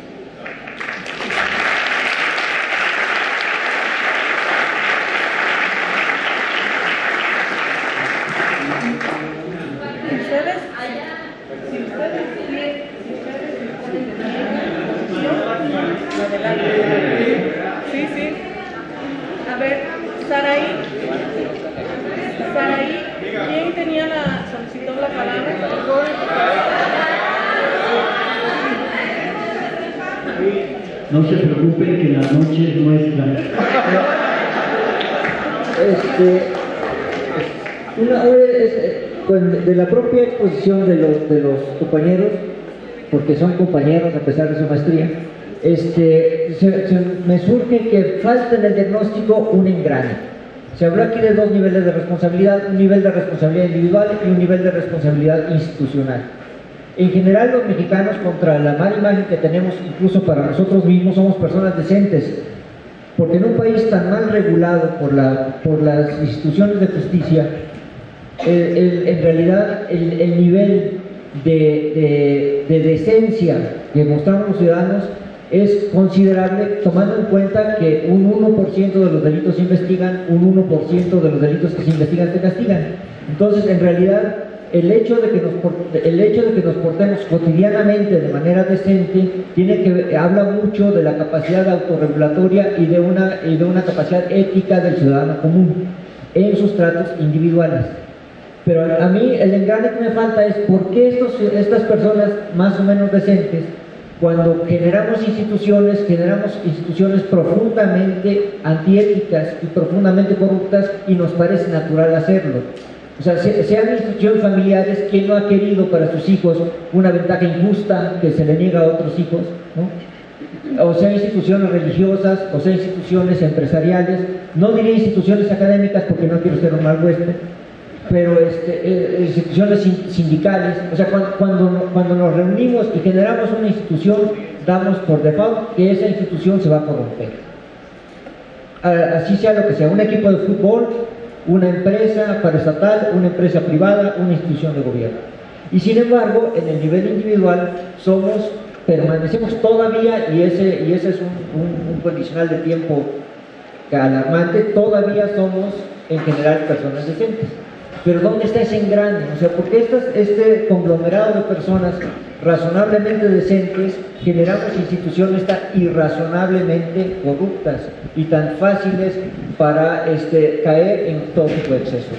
Sí, sí. A ver, Saraí. Saraí, ¿quién tenía la solicitó la palabra? No se preocupen que la noche es nuestra. Este, una, este, pues, de la propia exposición de los, de los compañeros, porque son compañeros a pesar de su maestría, este, se, se, me surge que falta en el diagnóstico un engrane. Se habló aquí de dos niveles de responsabilidad, un nivel de responsabilidad individual y un nivel de responsabilidad institucional. En general, los mexicanos, contra la mala imagen que tenemos incluso para nosotros mismos, somos personas decentes, porque en un país tan mal regulado por, la, por las instituciones de justicia, el, el, en realidad el, el nivel de, de, de decencia que mostramos los ciudadanos es considerable, tomando en cuenta que un uno por ciento de los delitos se investigan, un uno por ciento de los delitos que se investigan se castigan. Entonces, en realidad, el hecho de que nos, el hecho de que nos portemos cotidianamente de manera decente tiene que, habla mucho de la capacidad autorregulatoria y de una, y de una capacidad ética del ciudadano común en sus tratos individuales. Pero a, a mí el engrane que me falta es por qué estos, estas personas más o menos decentes, cuando generamos instituciones, generamos instituciones profundamente antiéticas y profundamente corruptas, y nos parece natural hacerlo. O sea, sean instituciones familiares, ¿quién no ha querido para sus hijos una ventaja injusta que se le niega a otros hijos, ¿no? O sea, instituciones religiosas, o sea, instituciones empresariales, no diré instituciones académicas porque no quiero ser un mal huésped, pero este, eh, instituciones sindicales. O sea, cuando, cuando, cuando nos reunimos y generamos una institución, damos por default que esa institución se va a corromper. Así sea lo que sea, un equipo de fútbol, una empresa paraestatal, una empresa privada, una institución de gobierno. Y sin embargo, en el nivel individual somos, permanecemos todavía, y ese, y ese es un, un, un condicional de tiempo alarmante, todavía somos en general personas decentes. Pero ¿dónde está ese engrane? O sea, porque estas, este conglomerado de personas razonablemente decentes generamos instituciones tan irrazonablemente corruptas y tan fáciles para este, caer en todo tipo de exceso?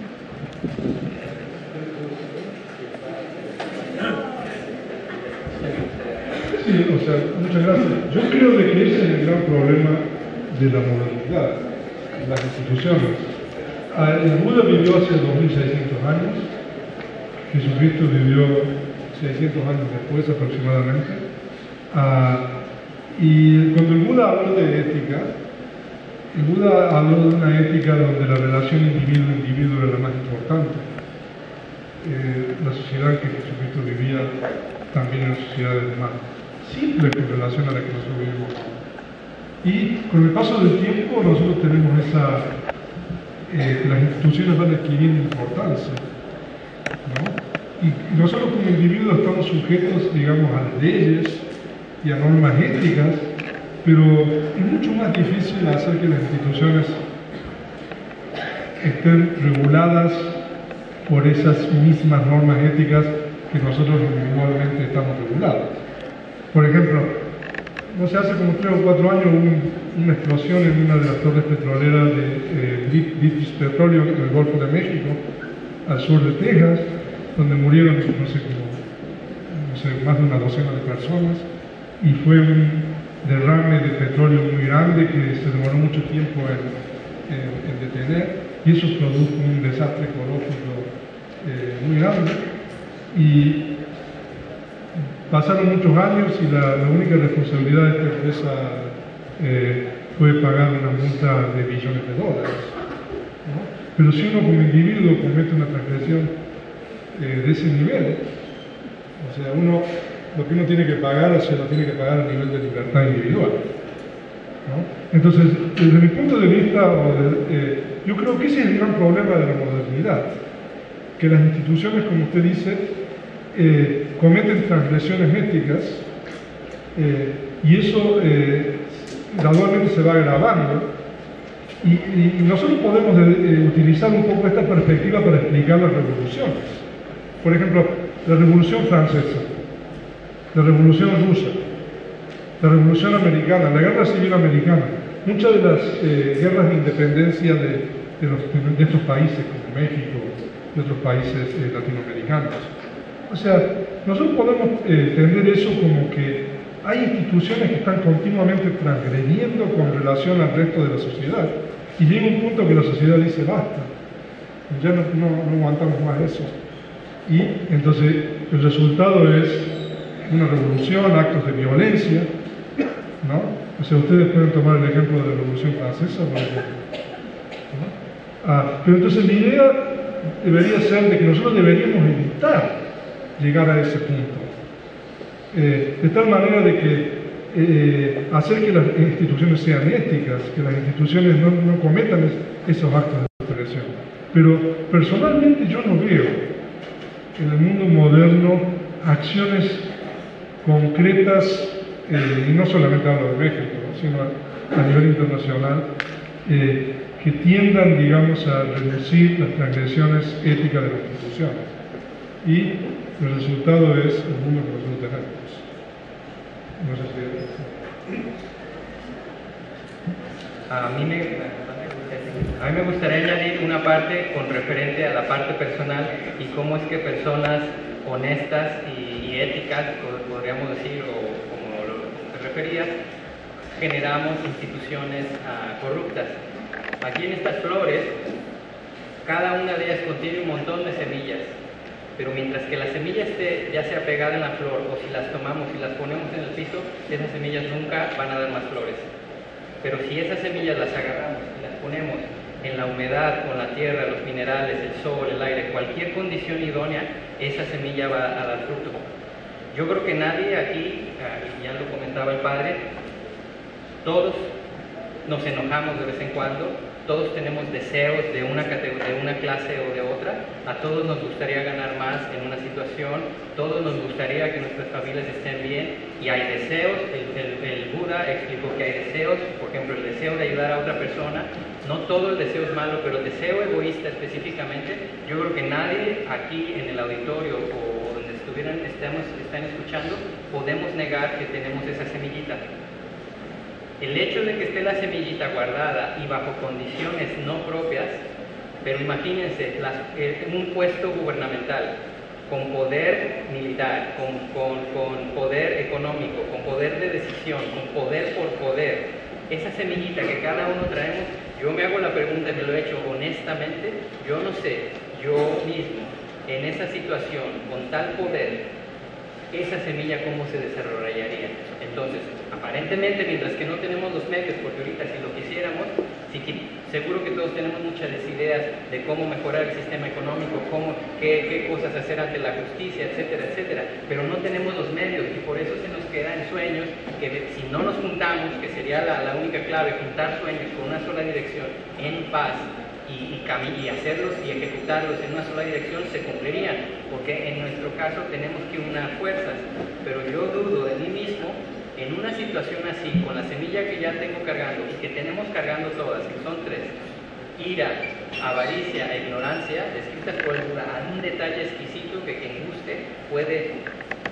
Sí, o sea, muchas gracias. Yo creo de que ese es el gran problema de la modernidad, las instituciones. El Buda vivió hace dos mil seiscientos años, Jesucristo vivió seiscientos años después aproximadamente, uh, y cuando el Buda habló de ética, el Buda habló de una ética donde la relación individuo-individuo era la más importante. Eh, la sociedad en que Jesucristo vivía también era una sociedad más simple con relación a la que nosotros vivimos. Y con el paso del tiempo nosotros tenemos esa... Eh, las instituciones van adquiriendo importancia, ¿no? Y, y nosotros como individuos estamos sujetos, digamos, a las leyes y a normas éticas, pero es mucho más difícil hacer que las instituciones estén reguladas por esas mismas normas éticas que nosotros individualmente estamos regulados. Por ejemplo, no sé, hace como tres o cuatro años hubo un, una explosión en una de las torres petroleras de eh, British Petroleum en el Golfo de México, al sur de Texas, donde murieron, no sé, como, no sé, más de una docena de personas, y fue un derrame de petróleo muy grande que se demoró mucho tiempo en, en, en detener, y eso produjo un desastre ecológico eh, muy grande. Y pasaron muchos años y la, la única responsabilidad de esta empresa eh, fue pagar una multa de billones de dólares, ¿no? Pero si uno como individuo comete una transgresión eh, de ese nivel, o sea, uno, lo que uno tiene que pagar, se lo tiene que pagar a nivel de libertad individual, ¿no? Entonces, desde mi punto de vista, o de, eh, yo creo que ese es el gran problema de la modernidad, que las instituciones, como usted dice, eh, cometen transgresiones éticas, eh, y eso eh, gradualmente se va agravando, y, y, y nosotros podemos eh, utilizar un poco esta perspectiva para explicar las revoluciones. Por ejemplo, la Revolución Francesa, la Revolución Rusa, la Revolución Americana, la Guerra Civil Americana, muchas de las eh, guerras de independencia de, de, los, de estos países como México, de otros países eh, latinoamericanos. O sea, nosotros podemos eh, entender eso como que hay instituciones que están continuamente transgrediendo con relación al resto de la sociedad, y llega un punto que la sociedad dice basta. ya no, no, no aguantamos más eso. Y entonces el resultado es una revolución, actos de violencia, ¿no? O sea, ustedes pueden tomar el ejemplo de la Revolución Francesa, por ejemplo, ¿no? Ah, pero entonces la idea debería ser de que nosotros deberíamos evitar llegar a ese punto, eh, de tal manera de que eh, hacer que las instituciones sean éticas, que las instituciones no, no cometan es, esos actos de represión. Pero personalmente yo no veo en el mundo moderno acciones concretas, eh, y no solamente hablo de México, ¿no? sino a, a nivel internacional, eh, que tiendan, digamos, a reducir las transgresiones éticas de las instituciones. Y el resultado es el mundo que nosotros tenemos. No sé si... A mí, me, a mí me gustaría añadir una parte con referente a la parte personal y cómo es que personas honestas y, y éticas, podríamos decir, o como lo te referías, generamos instituciones uh, corruptas. Aquí en estas flores, cada una de ellas contiene un montón de semillas, pero mientras que la semilla esté ya sea pegada en la flor o si las tomamos y las ponemos en el piso, esas semillas nunca van a dar más flores. Pero si esas semillas las agarramos y las ponemos en la humedad, con la tierra, los minerales, el sol, el aire, cualquier condición idónea, esa semilla va a dar fruto. Yo creo que nadie aquí, ya lo comentaba el padre, todos nos enojamos de vez en cuando, todos tenemos deseos de una, de una clase o de otra, a todos nos gustaría ganar más en una situación, todos nos gustaría que nuestras familias estén bien, y hay deseos, el, el, el Buda explicó que hay deseos, por ejemplo el deseo de ayudar a otra persona, no todo el deseo es malo, pero el deseo egoísta específicamente, yo creo que nadie aquí en el auditorio o donde estuvieran, estamos, están escuchando, podemos negar que tenemos esa semillita. El hecho de que esté la semillita guardada y bajo condiciones no propias, pero imagínense, las, eh, un puesto gubernamental con poder militar, con, con, con poder económico, con poder de decisión, con poder por poder, esa semillita que cada uno traemos, yo me hago la pregunta y me lo he hecho honestamente, yo no sé, yo mismo, en esa situación, con tal poder, esa semilla cómo se desarrollaría. Entonces, aparentemente, mientras que no tenemos los medios, porque ahorita si lo quisiéramos, sí que, seguro que todos tenemos muchas ideas de cómo mejorar el sistema económico, cómo, qué, qué cosas hacer ante la justicia, etcétera, etcétera, pero no tenemos los medios y por eso se nos quedan sueños que si no nos juntamos, que sería la, la única clave, juntar sueños con una sola dirección, en paz, Y, y, y hacerlos y ejecutarlos en una sola dirección se cumplirían, porque en nuestro caso tenemos que unar fuerzas, pero yo dudo de mí mismo en una situación así, con la semilla que ya tengo cargando y que tenemos cargando todas, que son tres: ira, avaricia e ignorancia, descritas por el Buda, a un detalle exquisito que quien guste puede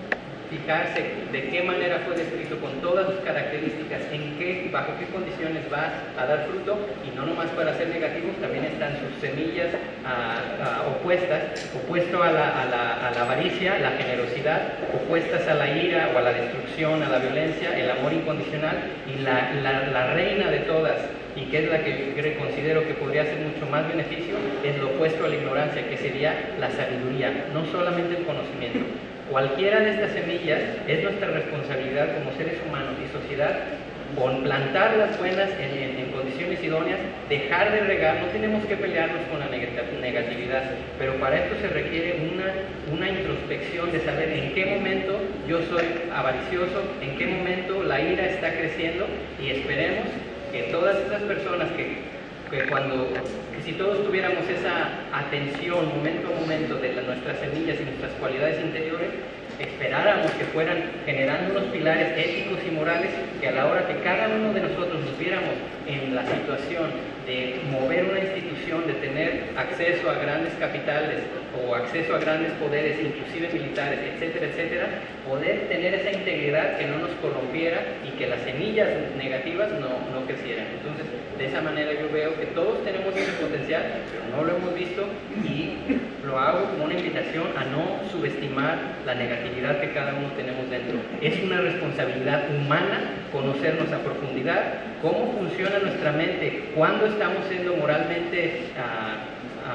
fijarse de qué manera fue descrito con todas sus características, en qué, bajo qué condiciones va a dar fruto, y no nomás para ser negativos, también están sus semillas a, a, opuestas, opuesto a la, a, la, a la avaricia, la generosidad, opuestas a la ira o a la destrucción, a la violencia, el amor incondicional, y la, la, la reina de todas, y que es la que yo considero que podría hacer mucho más beneficio, es lo opuesto a la ignorancia, que sería la sabiduría, no solamente el conocimiento. Cualquiera de estas semillas es nuestra responsabilidad como seres humanos y sociedad, con plantarlas buenas en, en, en condiciones idóneas, dejar de regar, no tenemos que pelearnos con la negatividad, pero para esto se requiere una, una introspección de saber en qué momento yo soy avaricioso, en qué momento la ira está creciendo, y esperemos que todas esas personas que que cuando, que si todos tuviéramos esa atención momento a momento de la, nuestras semillas y nuestras cualidades interiores, esperáramos que fueran generando unos pilares éticos y morales, que a la hora que cada uno de nosotros nos viéramos en la situación de mover una institución, de tener acceso a grandes capitales o acceso a grandes poderes, inclusive militares, etcétera, etcétera, poder tener esa integridad que no nos corrompiera y que las semillas negativas no, no crecieran. Entonces, de esa manera yo veo que todos tenemos ese potencial, pero no lo hemos visto, y lo hago como una invitación a no subestimar la negatividad que cada uno tenemos dentro. Es una responsabilidad humana conocernos a profundidad, cómo funciona nuestra mente, cuándo estamos siendo moralmente uh, uh,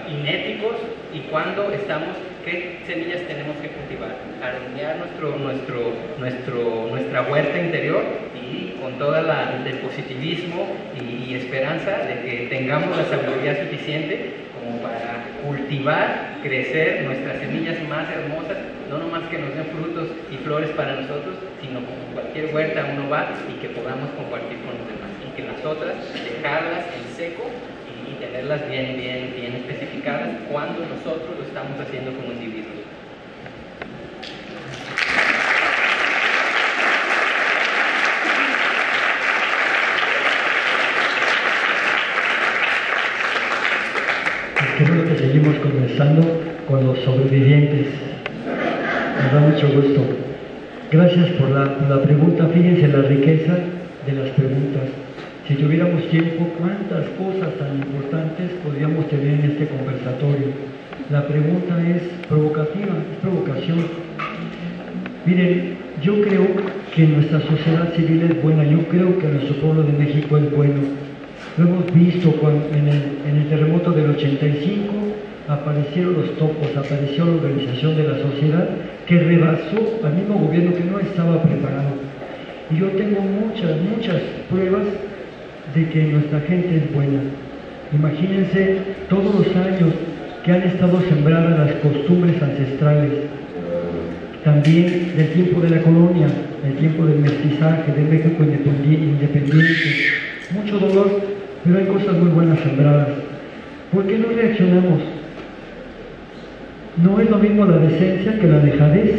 inéticos y cuándo estamos, qué semillas tenemos que cultivar, armonizar nuestro, nuestro, nuestro, nuestra huerta interior y con todo el positivismo y, y esperanza de que tengamos la sabiduría suficiente como para cultivar, crecer nuestras semillas más hermosas, no nomás que nos den frutos y flores para nosotros, sino como en cualquier huerta uno va y que podamos compartir con los demás, y que las otras dejarlas en seco y, y tenerlas bien, bien, bien especificadas cuando nosotros lo estamos haciendo como individuos. Qué bueno que seguimos conversando con los sobrevivientes. Me da mucho gusto. Gracias por la, por la pregunta. Fíjense la riqueza de las preguntas. Si tuviéramos tiempo, cuántas cosas tan importantes podríamos tener en este conversatorio. La pregunta es provocativa, es provocación. Miren, yo creo que nuestra sociedad civil es buena, yo creo que nuestro pueblo de México es bueno. Lo hemos visto cuando en, el, en el terremoto del ochenta y cinco aparecieron los topos, apareció la organización de la sociedad que rebasó al mismo gobierno que no estaba preparado. Y yo tengo muchas, muchas pruebas de que nuestra gente es buena. Imagínense todos los años que han estado sembradas las costumbres ancestrales, también del tiempo de la colonia, del tiempo del mestizaje, del México independiente, mucho dolor, pero hay cosas muy buenas sembradas. ¿Por qué no reaccionamos? No es lo mismo la decencia que la dejadez.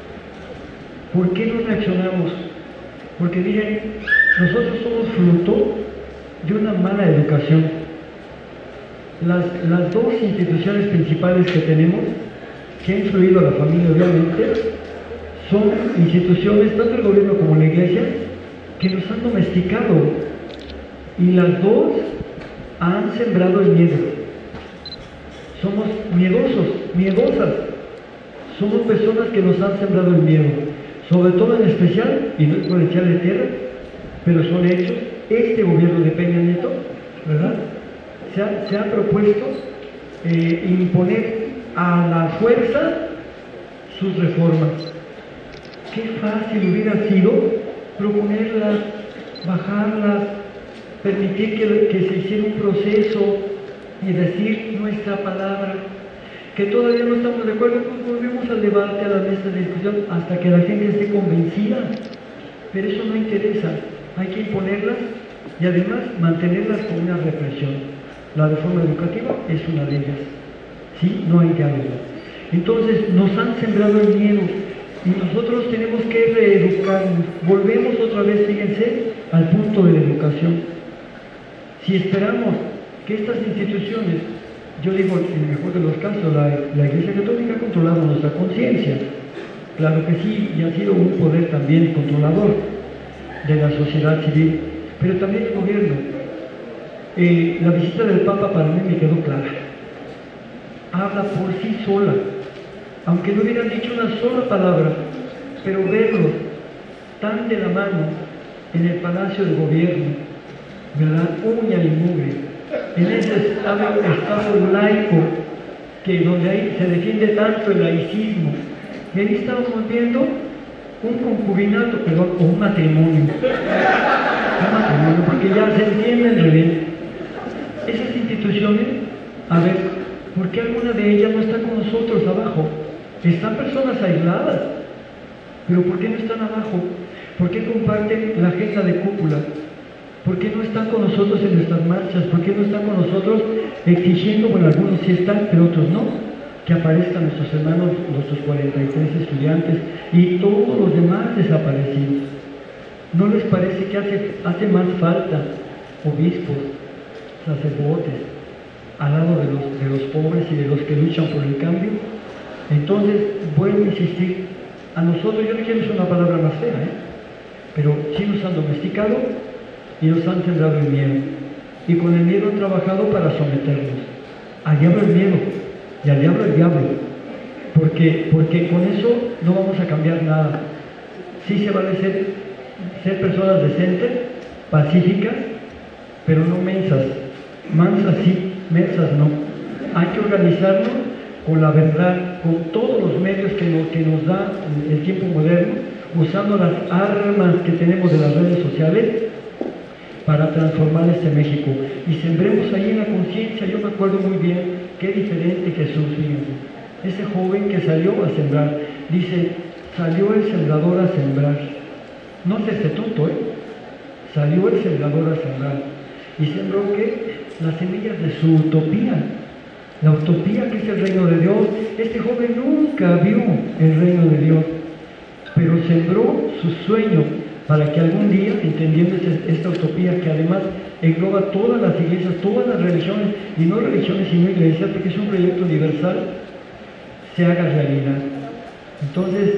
¿Por qué no reaccionamos? Porque miren, nosotros somos fruto de una mala educación. Las, las dos instituciones principales que tenemos, que ha influido a la familia obviamente, son instituciones, tanto el gobierno como la iglesia, que nos han domesticado. Y las dos han sembrado el miedo. Somos miedosos, miedosas. Somos personas que nos han sembrado el miedo. Sobre todo en especial, y no es por echarle tierra, pero son hechos, este gobierno de Peña Nieto, ¿verdad? Se ha, se ha propuesto eh, imponer a la fuerza sus reformas. Qué fácil hubiera sido proponerlas, bajarlas, permitir que, que se hiciera un proceso y decir nuestra palabra. Que todavía no estamos de acuerdo, pues volvemos al debate, a la mesa de discusión, hasta que la gente esté convencida. Pero eso no interesa, hay que imponerlas y además mantenerlas con una represión. La reforma educativa es una de ellas, ¿sí? No hay diálogo. Entonces nos han sembrado el miedo y nosotros tenemos que reeducarnos. Volvemos otra vez, fíjense, al punto de la educación. Si esperamos que estas instituciones, yo digo, en el mejor de los casos, la, la Iglesia Católica ha controlado nuestra conciencia, claro que sí, y ha sido un poder también controlador de la sociedad civil, pero también el gobierno. Eh, la visita del Papa para mí me quedó clara. Habla por sí sola, aunque no hubieran dicho una sola palabra, pero verlos tan de la mano en el Palacio del Gobierno, ¿verdad? Uña y mugre, en ese estado, estado laico, que donde ahí se defiende tanto el laicismo, y ahí estábamos viendo un concubinato, perdón, o un matrimonio, un matrimonio, porque ya se entiende el revés. Esas instituciones, a ver, ¿por qué alguna de ellas no está con nosotros abajo? Están personas aisladas, pero ¿por qué no están abajo? ¿Por qué comparten la agenda de cúpula? ¿Por qué no están con nosotros en nuestras marchas? ¿Por qué no están con nosotros exigiendo, bueno, algunos sí están, pero otros no, que aparezcan nuestros hermanos, nuestros cuarenta y tres estudiantes y todos los demás desaparecidos? ¿No les parece que hace, hace más falta obispos, sacerdotes, al lado de los, de los pobres y de los que luchan por el cambio? Entonces, vuelvo a insistir, a nosotros, yo no quiero usar una palabra más fea, ¿eh? pero sí nos han domesticado y nos han sembrado el miedo. Y con el miedo han trabajado para someternos. Al diablo el miedo y al diablo el diablo. Porque, porque con eso no vamos a cambiar nada. Sí se vale ser, ser personas decentes, pacíficas, pero no mensas. Mansas sí, mensas no. hay que organizarnos con la verdad, con todos los medios que nos, que nos da el tiempo moderno, usando las armas que tenemos de las redes sociales para transformar este México. Y sembremos ahí en la conciencia. Yo me acuerdo muy bien qué diferente Jesús, fíjense. Ese joven que salió a sembrar, dice, salió el sembrador a sembrar. No es este tonto, ¿eh? Salió el sembrador a sembrar. ¿Y sembró qué? Las semillas de su utopía. La utopía que es el reino de Dios. Este joven nunca vio el reino de Dios, pero sembró su sueño para que algún día, entendiendo esta utopía que además engloba todas las iglesias, todas las religiones, y no religiones sino iglesias, porque es un proyecto universal, se haga realidad. Entonces,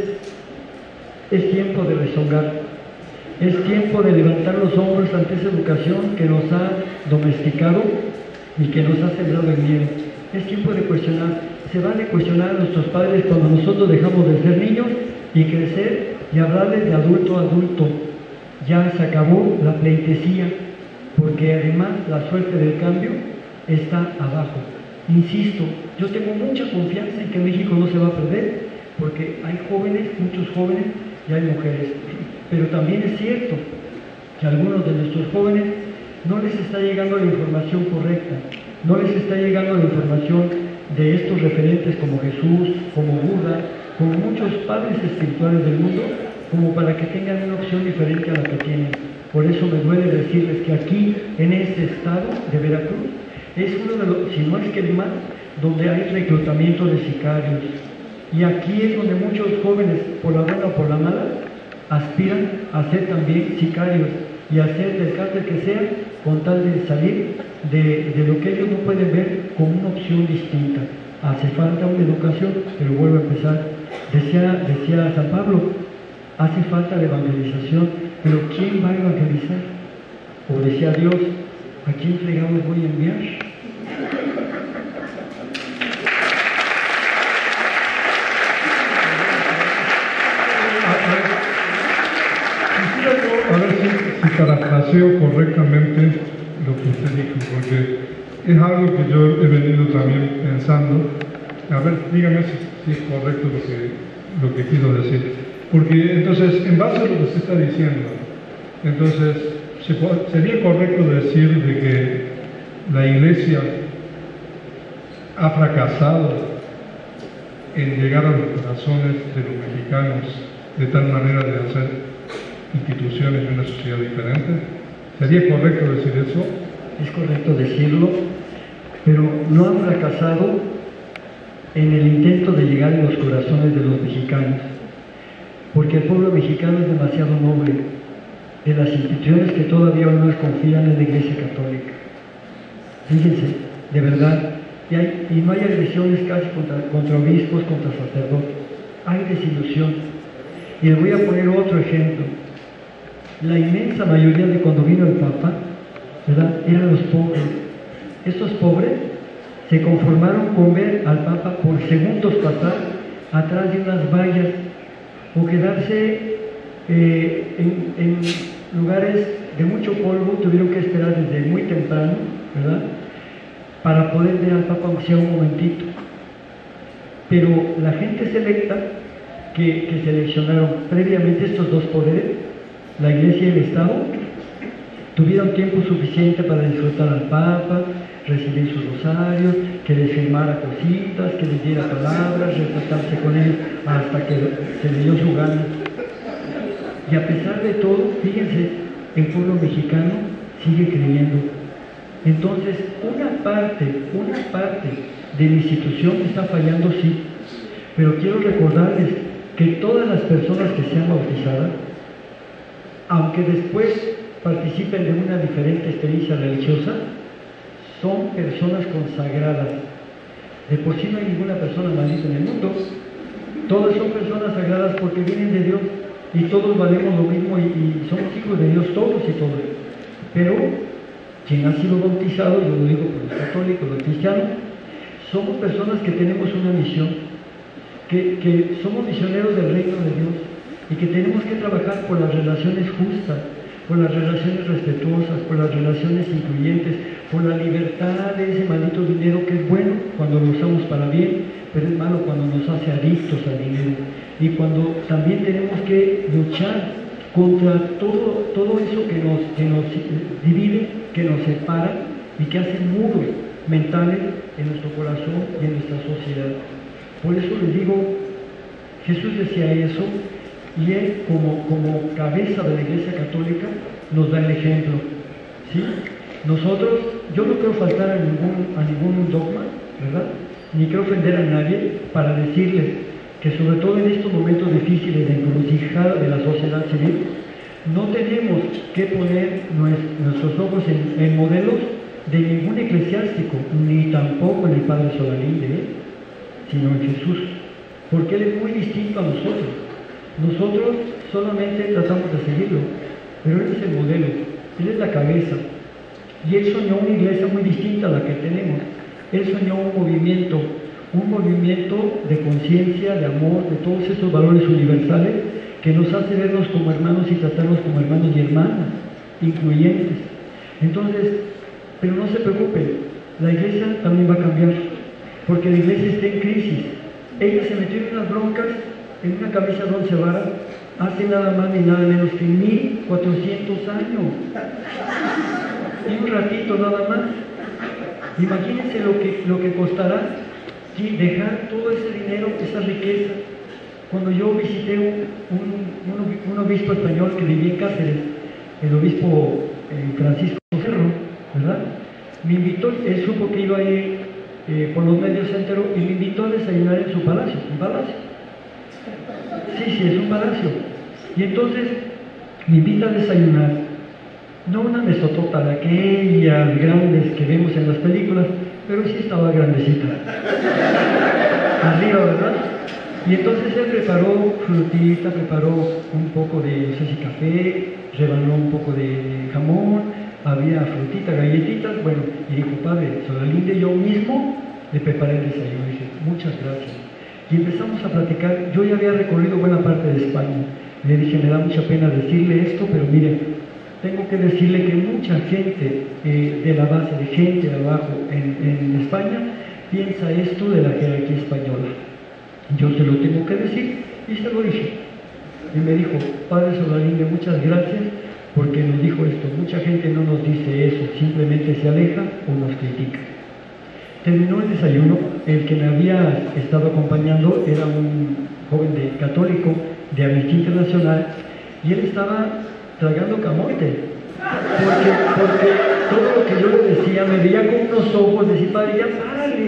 es tiempo de rezongar, es tiempo de levantar los hombros ante esa educación que nos ha domesticado y que nos ha sembrado el miedo. Es tiempo de cuestionar. Se vale cuestionar a nuestros padres cuando nosotros dejamos de ser niños y crecer y hablarles de adulto a adulto. Ya se acabó la pleitesía, porque además la suerte del cambio está abajo. Insisto, yo tengo mucha confianza en que México no se va a perder, porque hay jóvenes, muchos jóvenes, y hay mujeres. Pero también es cierto que a algunos de nuestros jóvenes no les está llegando la información correcta, no les está llegando la información de estos referentes como Jesús, como Buda, como muchos padres espirituales del mundo, como para que tengan una opción diferente a la que tienen. Por eso me duele decirles que aquí, en este estado de Veracruz, es uno de los, si no es que el más, donde hay reclutamiento de sicarios. Y aquí es donde muchos jóvenes, por la buena o por la mala, aspiran a ser también sicarios y a ser del cárcel que sea, con tal de salir de, de lo que ellos no pueden ver como una opción distinta. Hace falta una educación, pero vuelvo a empezar. Decía, decía San Pablo, hace falta la evangelización, pero ¿quién va a evangelizar? O decía Dios, ¿a quién fregados voy a enviar? A ver si, si parafraseo correctamente lo que usted dijo, porque es algo que yo he venido también pensando. A ver, dígame si, si es correcto lo que, lo que quiero decir. Porque entonces, en base a lo que usted está diciendo, entonces, se puede, sería correcto decir de que la Iglesia ha fracasado en llegar a los corazones de los mexicanos de tal manera de hacer instituciones de una sociedad diferente. ¿Sería correcto decir eso? Es correcto decirlo, pero no han fracasado en el intento de llegar a los corazones de los mexicanos, porque el pueblo mexicano es demasiado noble. De las instituciones que todavía no confían en la Iglesia Católica. Fíjense, de verdad, y, hay, y no hay agresiones casi contra, contra obispos, contra sacerdotes. Hay desilusión. Y les voy a poner otro ejemplo. La inmensa mayoría de cuando vino el Papa, ¿verdad?, eran los pobres. Estos pobres se conformaron con ver al Papa por segundos pasar atrás de unas vallas o quedarse eh, en, en lugares de mucho polvo. Tuvieron que esperar desde muy temprano, ¿verdad?, para poder ver al Papa aunque sea un momentito. Pero la gente selecta que, que seleccionaron previamente estos dos poderes, la Iglesia y el Estado, tuvieron tiempo suficiente para disfrutar al Papa, recibir sus rosarios, que les firmara cositas, que les diera palabras, retratarse con él hasta que se le dio su gana. Y a pesar de todo, fíjense, el pueblo mexicano sigue creyendo. Entonces, una parte, una parte de la institución está fallando, sí, pero quiero recordarles que todas las personas que sean bautizadas, aunque después participen de una diferente experiencia religiosa, son personas consagradas. De por sí no hay ninguna persona maldita en el mundo. Todas son personas sagradas porque vienen de Dios y todos valemos lo mismo y, y somos hijos de Dios todos y todos. Pero quien ha sido bautizado, yo lo digo por los católicos, los cristianos, somos personas que tenemos una misión, que, que somos misioneros del reino de Dios y que tenemos que trabajar por las relaciones justas, por las relaciones respetuosas, por las relaciones incluyentes, por la libertad de ese maldito dinero que es bueno cuando lo usamos para bien, pero es malo cuando nos hace adictos al dinero. Y cuando también tenemos que luchar contra todo, todo eso que nos, que nos divide, que nos separa y que hace muros mentales en nuestro corazón y en nuestra sociedad. Por eso les digo, Jesús decía eso, y Él como, como cabeza de la Iglesia Católica nos da el ejemplo, ¿sí? Nosotros, yo no quiero faltar a ningún, a ningún dogma, ¿verdad? Ni quiero ofender a nadie para decirles que sobre todo en estos momentos difíciles de encrucijada de la sociedad civil, no tenemos que poner nuestros ojos en, en modelos de ningún eclesiástico, ni tampoco en el Padre Solalinde, ¿eh? Sino en Jesús, porque Él es muy distinto a nosotros. Nosotros solamente tratamos de seguirlo, pero Él es el modelo, Él es la cabeza, y Él soñó una iglesia muy distinta a la que tenemos. Él soñó un movimiento, un movimiento de conciencia, de amor, de todos esos valores universales que nos hace vernos como hermanos y tratarnos como hermanos y hermanas, incluyentes. Entonces, pero no se preocupen, la iglesia también va a cambiar, porque la iglesia está en crisis. Ella se metió en unas broncas, en una camisa de once varas, hace nada más ni nada menos que mil cuatrocientos años. Y un ratito nada más. Imagínense lo que, lo que costará, ¿sí?, dejar todo ese dinero, esa riqueza. Cuando yo visité un, un, un, un obispo español que vivía en Cáceres, el obispo eh, Francisco Cerro, ¿verdad? Me invitó, él supo que iba a ir eh, por los medios, se enteró y me invitó a desayunar en su palacio, un palacio. Sí, sí, es un palacio. Y entonces me invita a desayunar, no una mesotota de aquellas grandes que vemos en las películas, pero sí estaba grandecita. Arriba, ¿verdad? Y entonces él preparó frutita, preparó un poco de, no sé si café, rebanó un poco de jamón, había frutita, galletitas, bueno, y dijo, padre, Solalinde, yo mismo le preparé el desayuno. Y dije, muchas gracias. Y empezamos a platicar. Yo ya había recorrido buena parte de España. Le dije, me da mucha pena decirle esto, pero mire, tengo que decirle que mucha gente eh, de la base, de gente de abajo en, en España, piensa esto de la jerarquía española. Yo se lo tengo que decir, y se lo dije. Y me dijo, padre Solalinde, muchas gracias, porque nos dijo esto. Mucha gente no nos dice eso, simplemente se aleja o nos critica. Terminó el desayuno, el que me había estado acompañando era un joven de, católico de Amnistía Internacional, y él estaba tragando camote, porque, porque todo lo que yo le decía me veía con unos ojos, decía, padre, ya párale.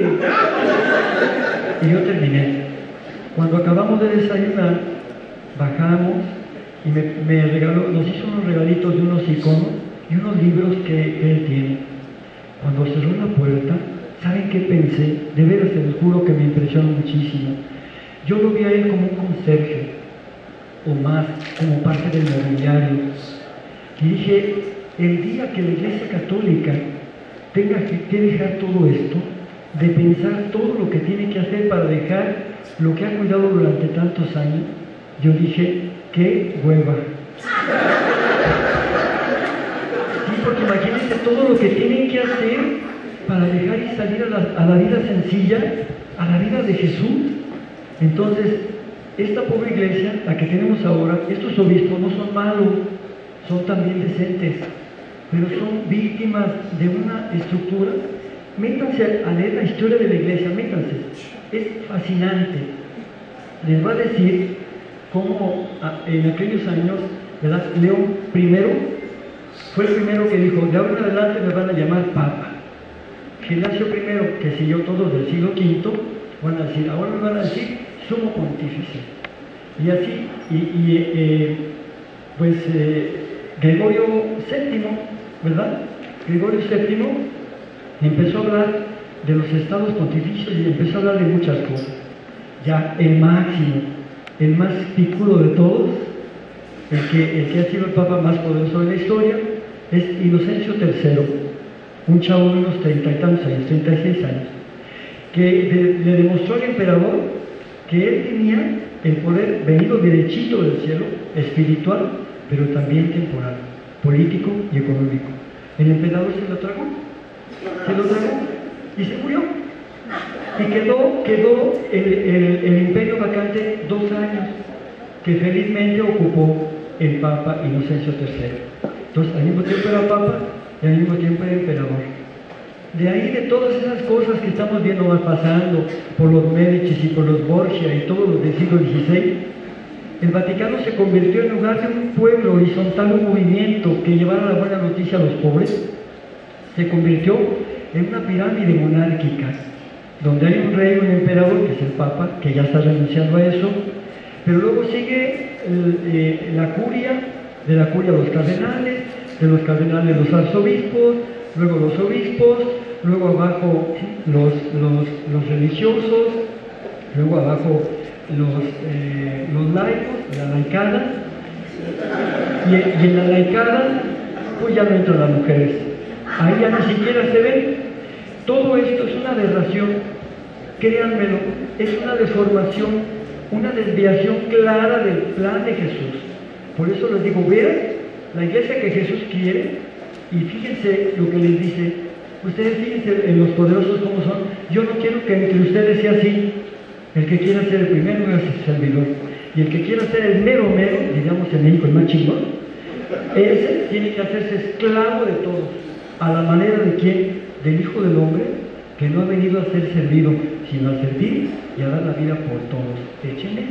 Y yo terminé. Cuando acabamos de desayunar, bajamos y me, me regaló, nos hizo unos regalitos de unos iconos y unos libros que, que él tiene. Cuando cerró la puerta, ¿saben qué pensé? De veras, se los juro que me impresionó muchísimo. Yo lo vi a él como un conserje, o más, como parte del mobiliario. Y dije, el día que la Iglesia Católica tenga que dejar todo esto, de pensar todo lo que tiene que hacer para dejar lo que ha cuidado durante tantos años, yo dije, ¡qué hueva! Sí, porque imagínense todo lo que tienen que hacer para dejar y salir a la, a la vida sencilla, a la vida de Jesús. Entonces, esta pobre iglesia, la que tenemos ahora, estos obispos no son malos, son también decentes, pero son víctimas de una estructura. Métanse a leer la historia de la iglesia, métanse, es fascinante. Les va a decir cómo en aquellos años, ¿verdad? León primero fue el primero que dijo, de ahora en adelante me van a llamar Papa. Gelasio primero, que siguió todos del siglo quinto, van a decir, ahora me van a decir sumo pontífice. Y así, y, y eh, pues eh, Gregorio séptimo, ¿verdad? Gregorio séptimo empezó a hablar de los estados pontificios y empezó a hablar de muchas cosas. Ya el máximo, el más picudo de todos, el que, el que ha sido el papa más poderoso de la historia, es Inocencio tercero, un chavo de unos treinta y tantos años, treinta y seis años, que de, le demostró al emperador que él tenía el poder venido derechito del cielo, espiritual, pero también temporal. político y económico. El emperador se lo tragó, se lo tragó y se murió. Y quedó, quedó el, el, el imperio vacante dos años, que felizmente ocupó el Papa Inocencio tercero. Entonces, al mismo tiempo era Papa y al mismo tiempo era emperador. De ahí, de todas esas cosas que estamos viendo más pasando por los Médicis y por los Borgia y todos los del siglo dieciséis, el Vaticano se convirtió en lugar de un pueblo horizontal, un movimiento que llevara la buena noticia a los pobres, se convirtió en una pirámide monárquica, donde hay un rey, un emperador, que es el Papa, que ya está renunciando a eso, pero luego sigue el, eh, la curia, de la curia los cardenales, de los cardenales los arzobispos, luego los obispos, luego abajo los, los, los religiosos, luego abajo los, eh, los laicos, la laicada, y, y en la laicada pues ya no entran las mujeres, ahí ya ni siquiera se ven. Todo esto es una aberración, créanmelo, es una deformación, una desviación clara del plan de Jesús. Por eso les digo, vean la iglesia que Jesús quiere y fíjense lo que les dice. Ustedes fíjense en los poderosos como son. Yo no quiero que entre ustedes sea así. El que quiera ser el primero es el servidor. Y el que quiera ser el mero mero, digamos en México el más chingón, ese tiene que hacerse esclavo de todos. ¿A la manera de quién? Del Hijo del Hombre, que no ha venido a ser servido, sino a servir y a dar la vida por todos. Échenle.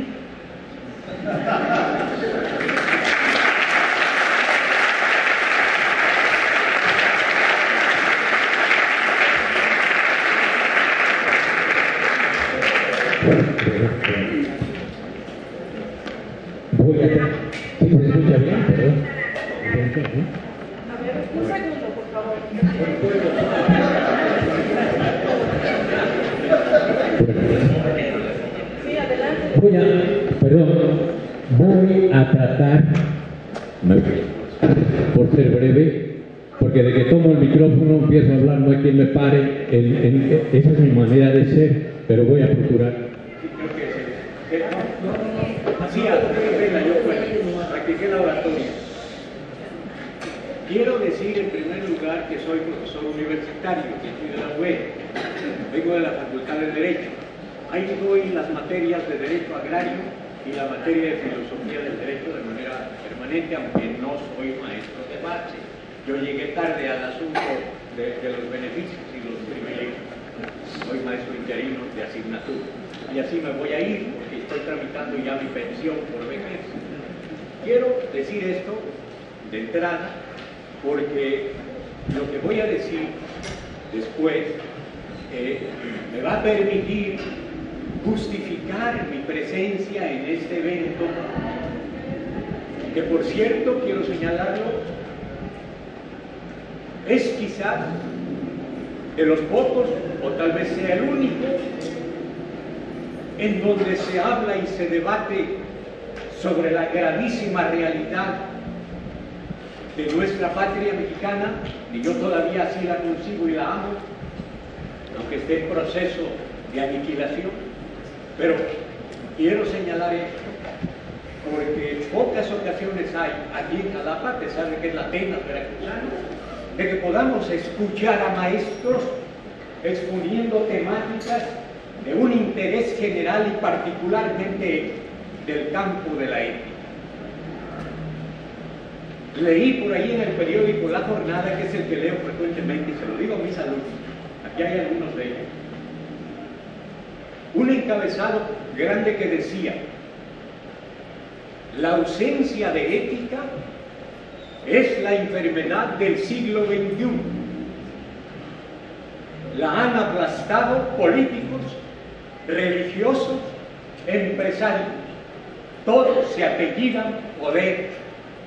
Voy a... ¿Sí se escucha bien? Perdón. A ver, un segundo, por favor. Sí, adelante. Voy a, perdón, voy a tratar, por ser breve, porque de que tomo el micrófono empiezo a hablar, no hay quien me pare, el, el, esa es mi manera de ser, pero voy a procurar. Así, yo practiqué la oratoria. Quiero decir en primer lugar que soy profesor universitario, que soy de la U E, vengo de la Facultad de Derecho. Ahí doy las materias de Derecho Agrario y la materia de Filosofía del Derecho de manera permanente, aunque no soy maestro de base. Yo llegué tarde al asunto de, de los beneficios y los privilegios. Soy maestro interino de asignatura. Y así me voy a ir porque estoy tramitando ya mi pensión por vejez. Quiero decir esto de entrada porque lo que voy a decir después eh, me va a permitir justificar mi presencia en este evento, que por cierto, quiero señalarlo, es quizás de los pocos, o tal vez sea el único, en donde se habla y se debate sobre la gravísima realidad de nuestra patria mexicana, y yo todavía así la consigo y la amo, aunque esté en proceso de aniquilación, pero quiero señalar esto, porque pocas ocasiones hay aquí en Jalapa, a pesar de que es la Atenas veracruzana, de que podamos escuchar a maestros exponiendo temáticas de un interés general y particularmente del campo de la ética. Leí por ahí en el periódico La Jornada, que es el que leo frecuentemente, y se lo digo a mis alumnos, aquí hay algunos de ellos, un encabezado grande que decía: la ausencia de ética es la enfermedad del siglo veintiuno. La han aplastado políticos, religiosos, empresarios. Todos se apellidan poder.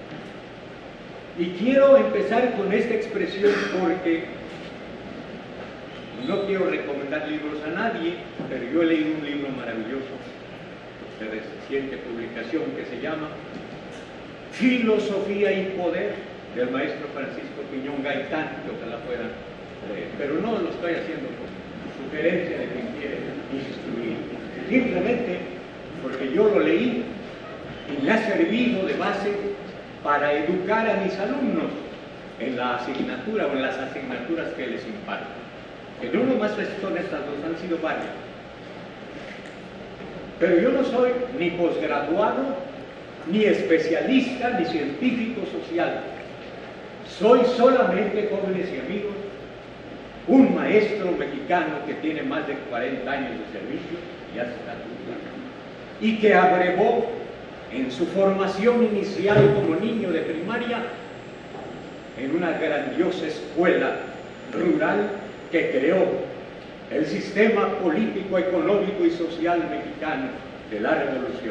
Y quiero empezar con esta expresión porque no quiero recomendar libros a nadie, pero yo he leído un libro maravilloso de reciente publicación que se llama Filosofía y Poder, del maestro Francisco Piñón Gaitán, que ojalá puedan leer, pero no lo estoy haciendo por sugerencia de quien quiere instruir, simplemente porque yo lo leí y me ha servido de base para educar a mis alumnos en la asignatura o en las asignaturas que les imparto. Que no nomás son estas dos, han sido varias. Pero yo no soy ni posgraduado, ni especialista, ni científico social. Soy solamente, jóvenes y amigos, un maestro mexicano que tiene más de cuarenta años de servicio, ya se está jubilando, y que abrevó en su formación inicial como niño de primaria en una grandiosa escuela rural que creó el sistema político, económico y social mexicano de la Revolución.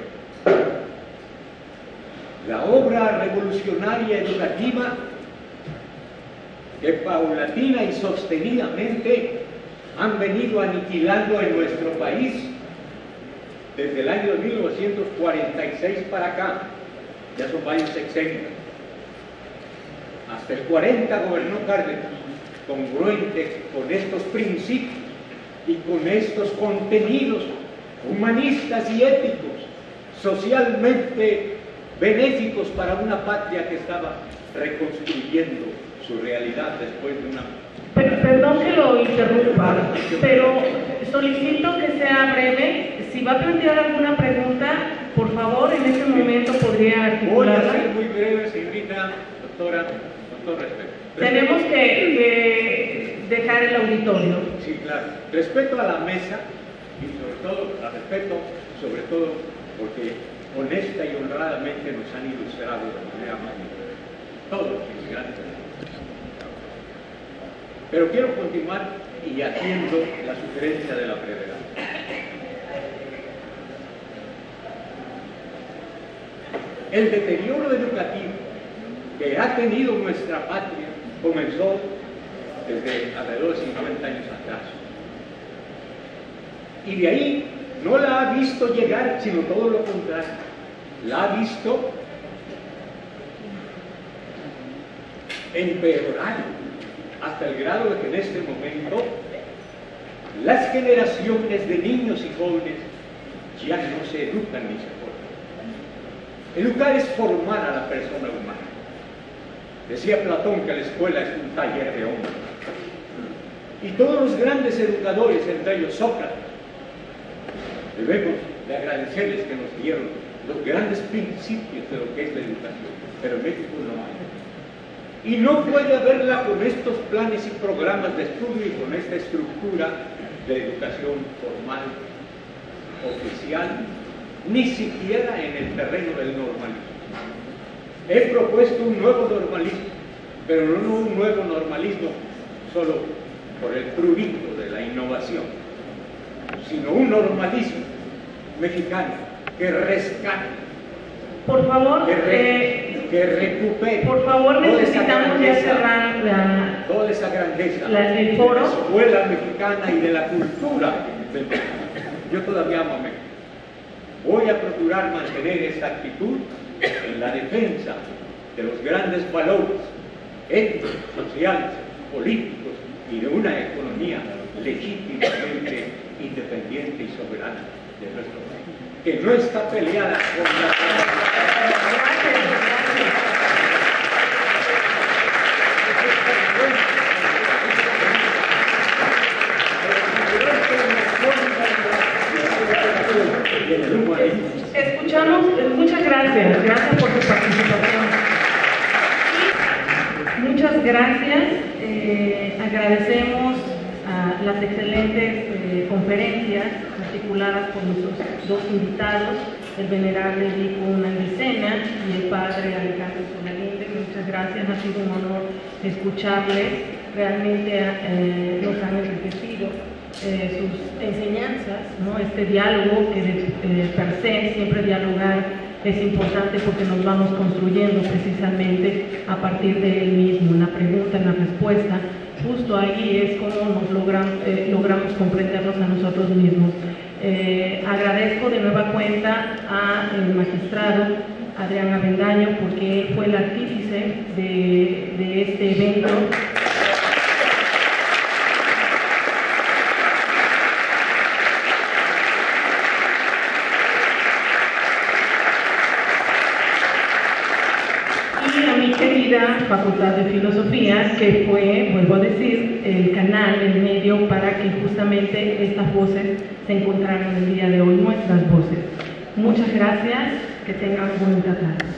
La obra revolucionaria educativa que paulatina y sostenidamente han venido aniquilando en nuestro país desde el año mil novecientos cuarenta y seis para acá, ya son varios sexenios. Hasta el cuarenta gobernó Cárdenas, congruente con estos principios y con estos contenidos humanistas y éticos, socialmente benéficos para una patria que estaba reconstruyendo su realidad después de una... Per- Perdón que lo interrumpa, pero solicito que sea breve. Si va a plantear alguna pregunta, por favor, en este momento podría Voy a articularla. ser muy breve, señorita doctora, con todo respeto. Tenemos que, que dejar el auditorio. Sí, claro. Respeto a la mesa y sobre todo, la respeto, sobre todo porque honesta y honradamente nos han ilustrado de manera magnífica. Todos los inmigrantes. Pero quiero continuar y haciendo la sugerencia de la brevedad. El deterioro educativo que ha tenido nuestra patria comenzó desde alrededor de cincuenta años atrás. Y de ahí no la ha visto llegar, sino todo lo contrario. La ha visto empeorar hasta el grado de que en este momento las generaciones de niños y jóvenes ya no se educan ni se forman. Educar es formar a la persona humana. Decía Platón que la escuela es un taller de hombres. Y todos los grandes educadores, entre ellos Sócrates, debemos de agradecerles que nos dieron los grandes principios de lo que es la educación. Pero en México no hay. Y no puede haberla con estos planes y programas de estudio y con esta estructura de educación formal, oficial, ni siquiera en el terreno del normalismo. He propuesto un nuevo normalismo, pero no un nuevo normalismo solo por el prurito de la innovación, sino un normalismo mexicano que rescate, Por favor, que, re, eh, que recupere, por favor, toda esa necesitamos ya grandeza, cerrar la, toda esa grandeza la- el de foro. la escuela mexicana y de la cultura del México. Yo todavía amo a México. Voy a procurar mantener esta actitud en la defensa de los grandes valores éticos, sociales, políticos y de una economía legítimamente independiente y soberana de nuestro país, que no está peleada con la... Escuchamos, muchas gracias, gracias por su participación. Y muchas gracias, eh, agradecemos a las excelentes eh, conferencias articuladas por nuestros dos invitados, el venerable Vico Nandicena y el padre Alejandro Solalinde. Muchas gracias, ha sido un honor escucharles, realmente eh, nos han enriquecido. Eh, sus enseñanzas, ¿no? Este diálogo que de, eh, per se, siempre dialogar es importante porque nos vamos construyendo precisamente a partir de él mismo, en la pregunta, en la respuesta, justo ahí es como nos logran, eh, logramos comprendernos a nosotros mismos. Eh, agradezco de nueva cuenta al magistrado Adrián Avendaño porque él fue el artífice de, de este evento. querida Facultad de Filosofía, que fue, vuelvo a decir, el canal, el medio para que justamente estas voces se encontraran el día de hoy, nuestras voces. Muchas gracias, que tengan bonita tarde.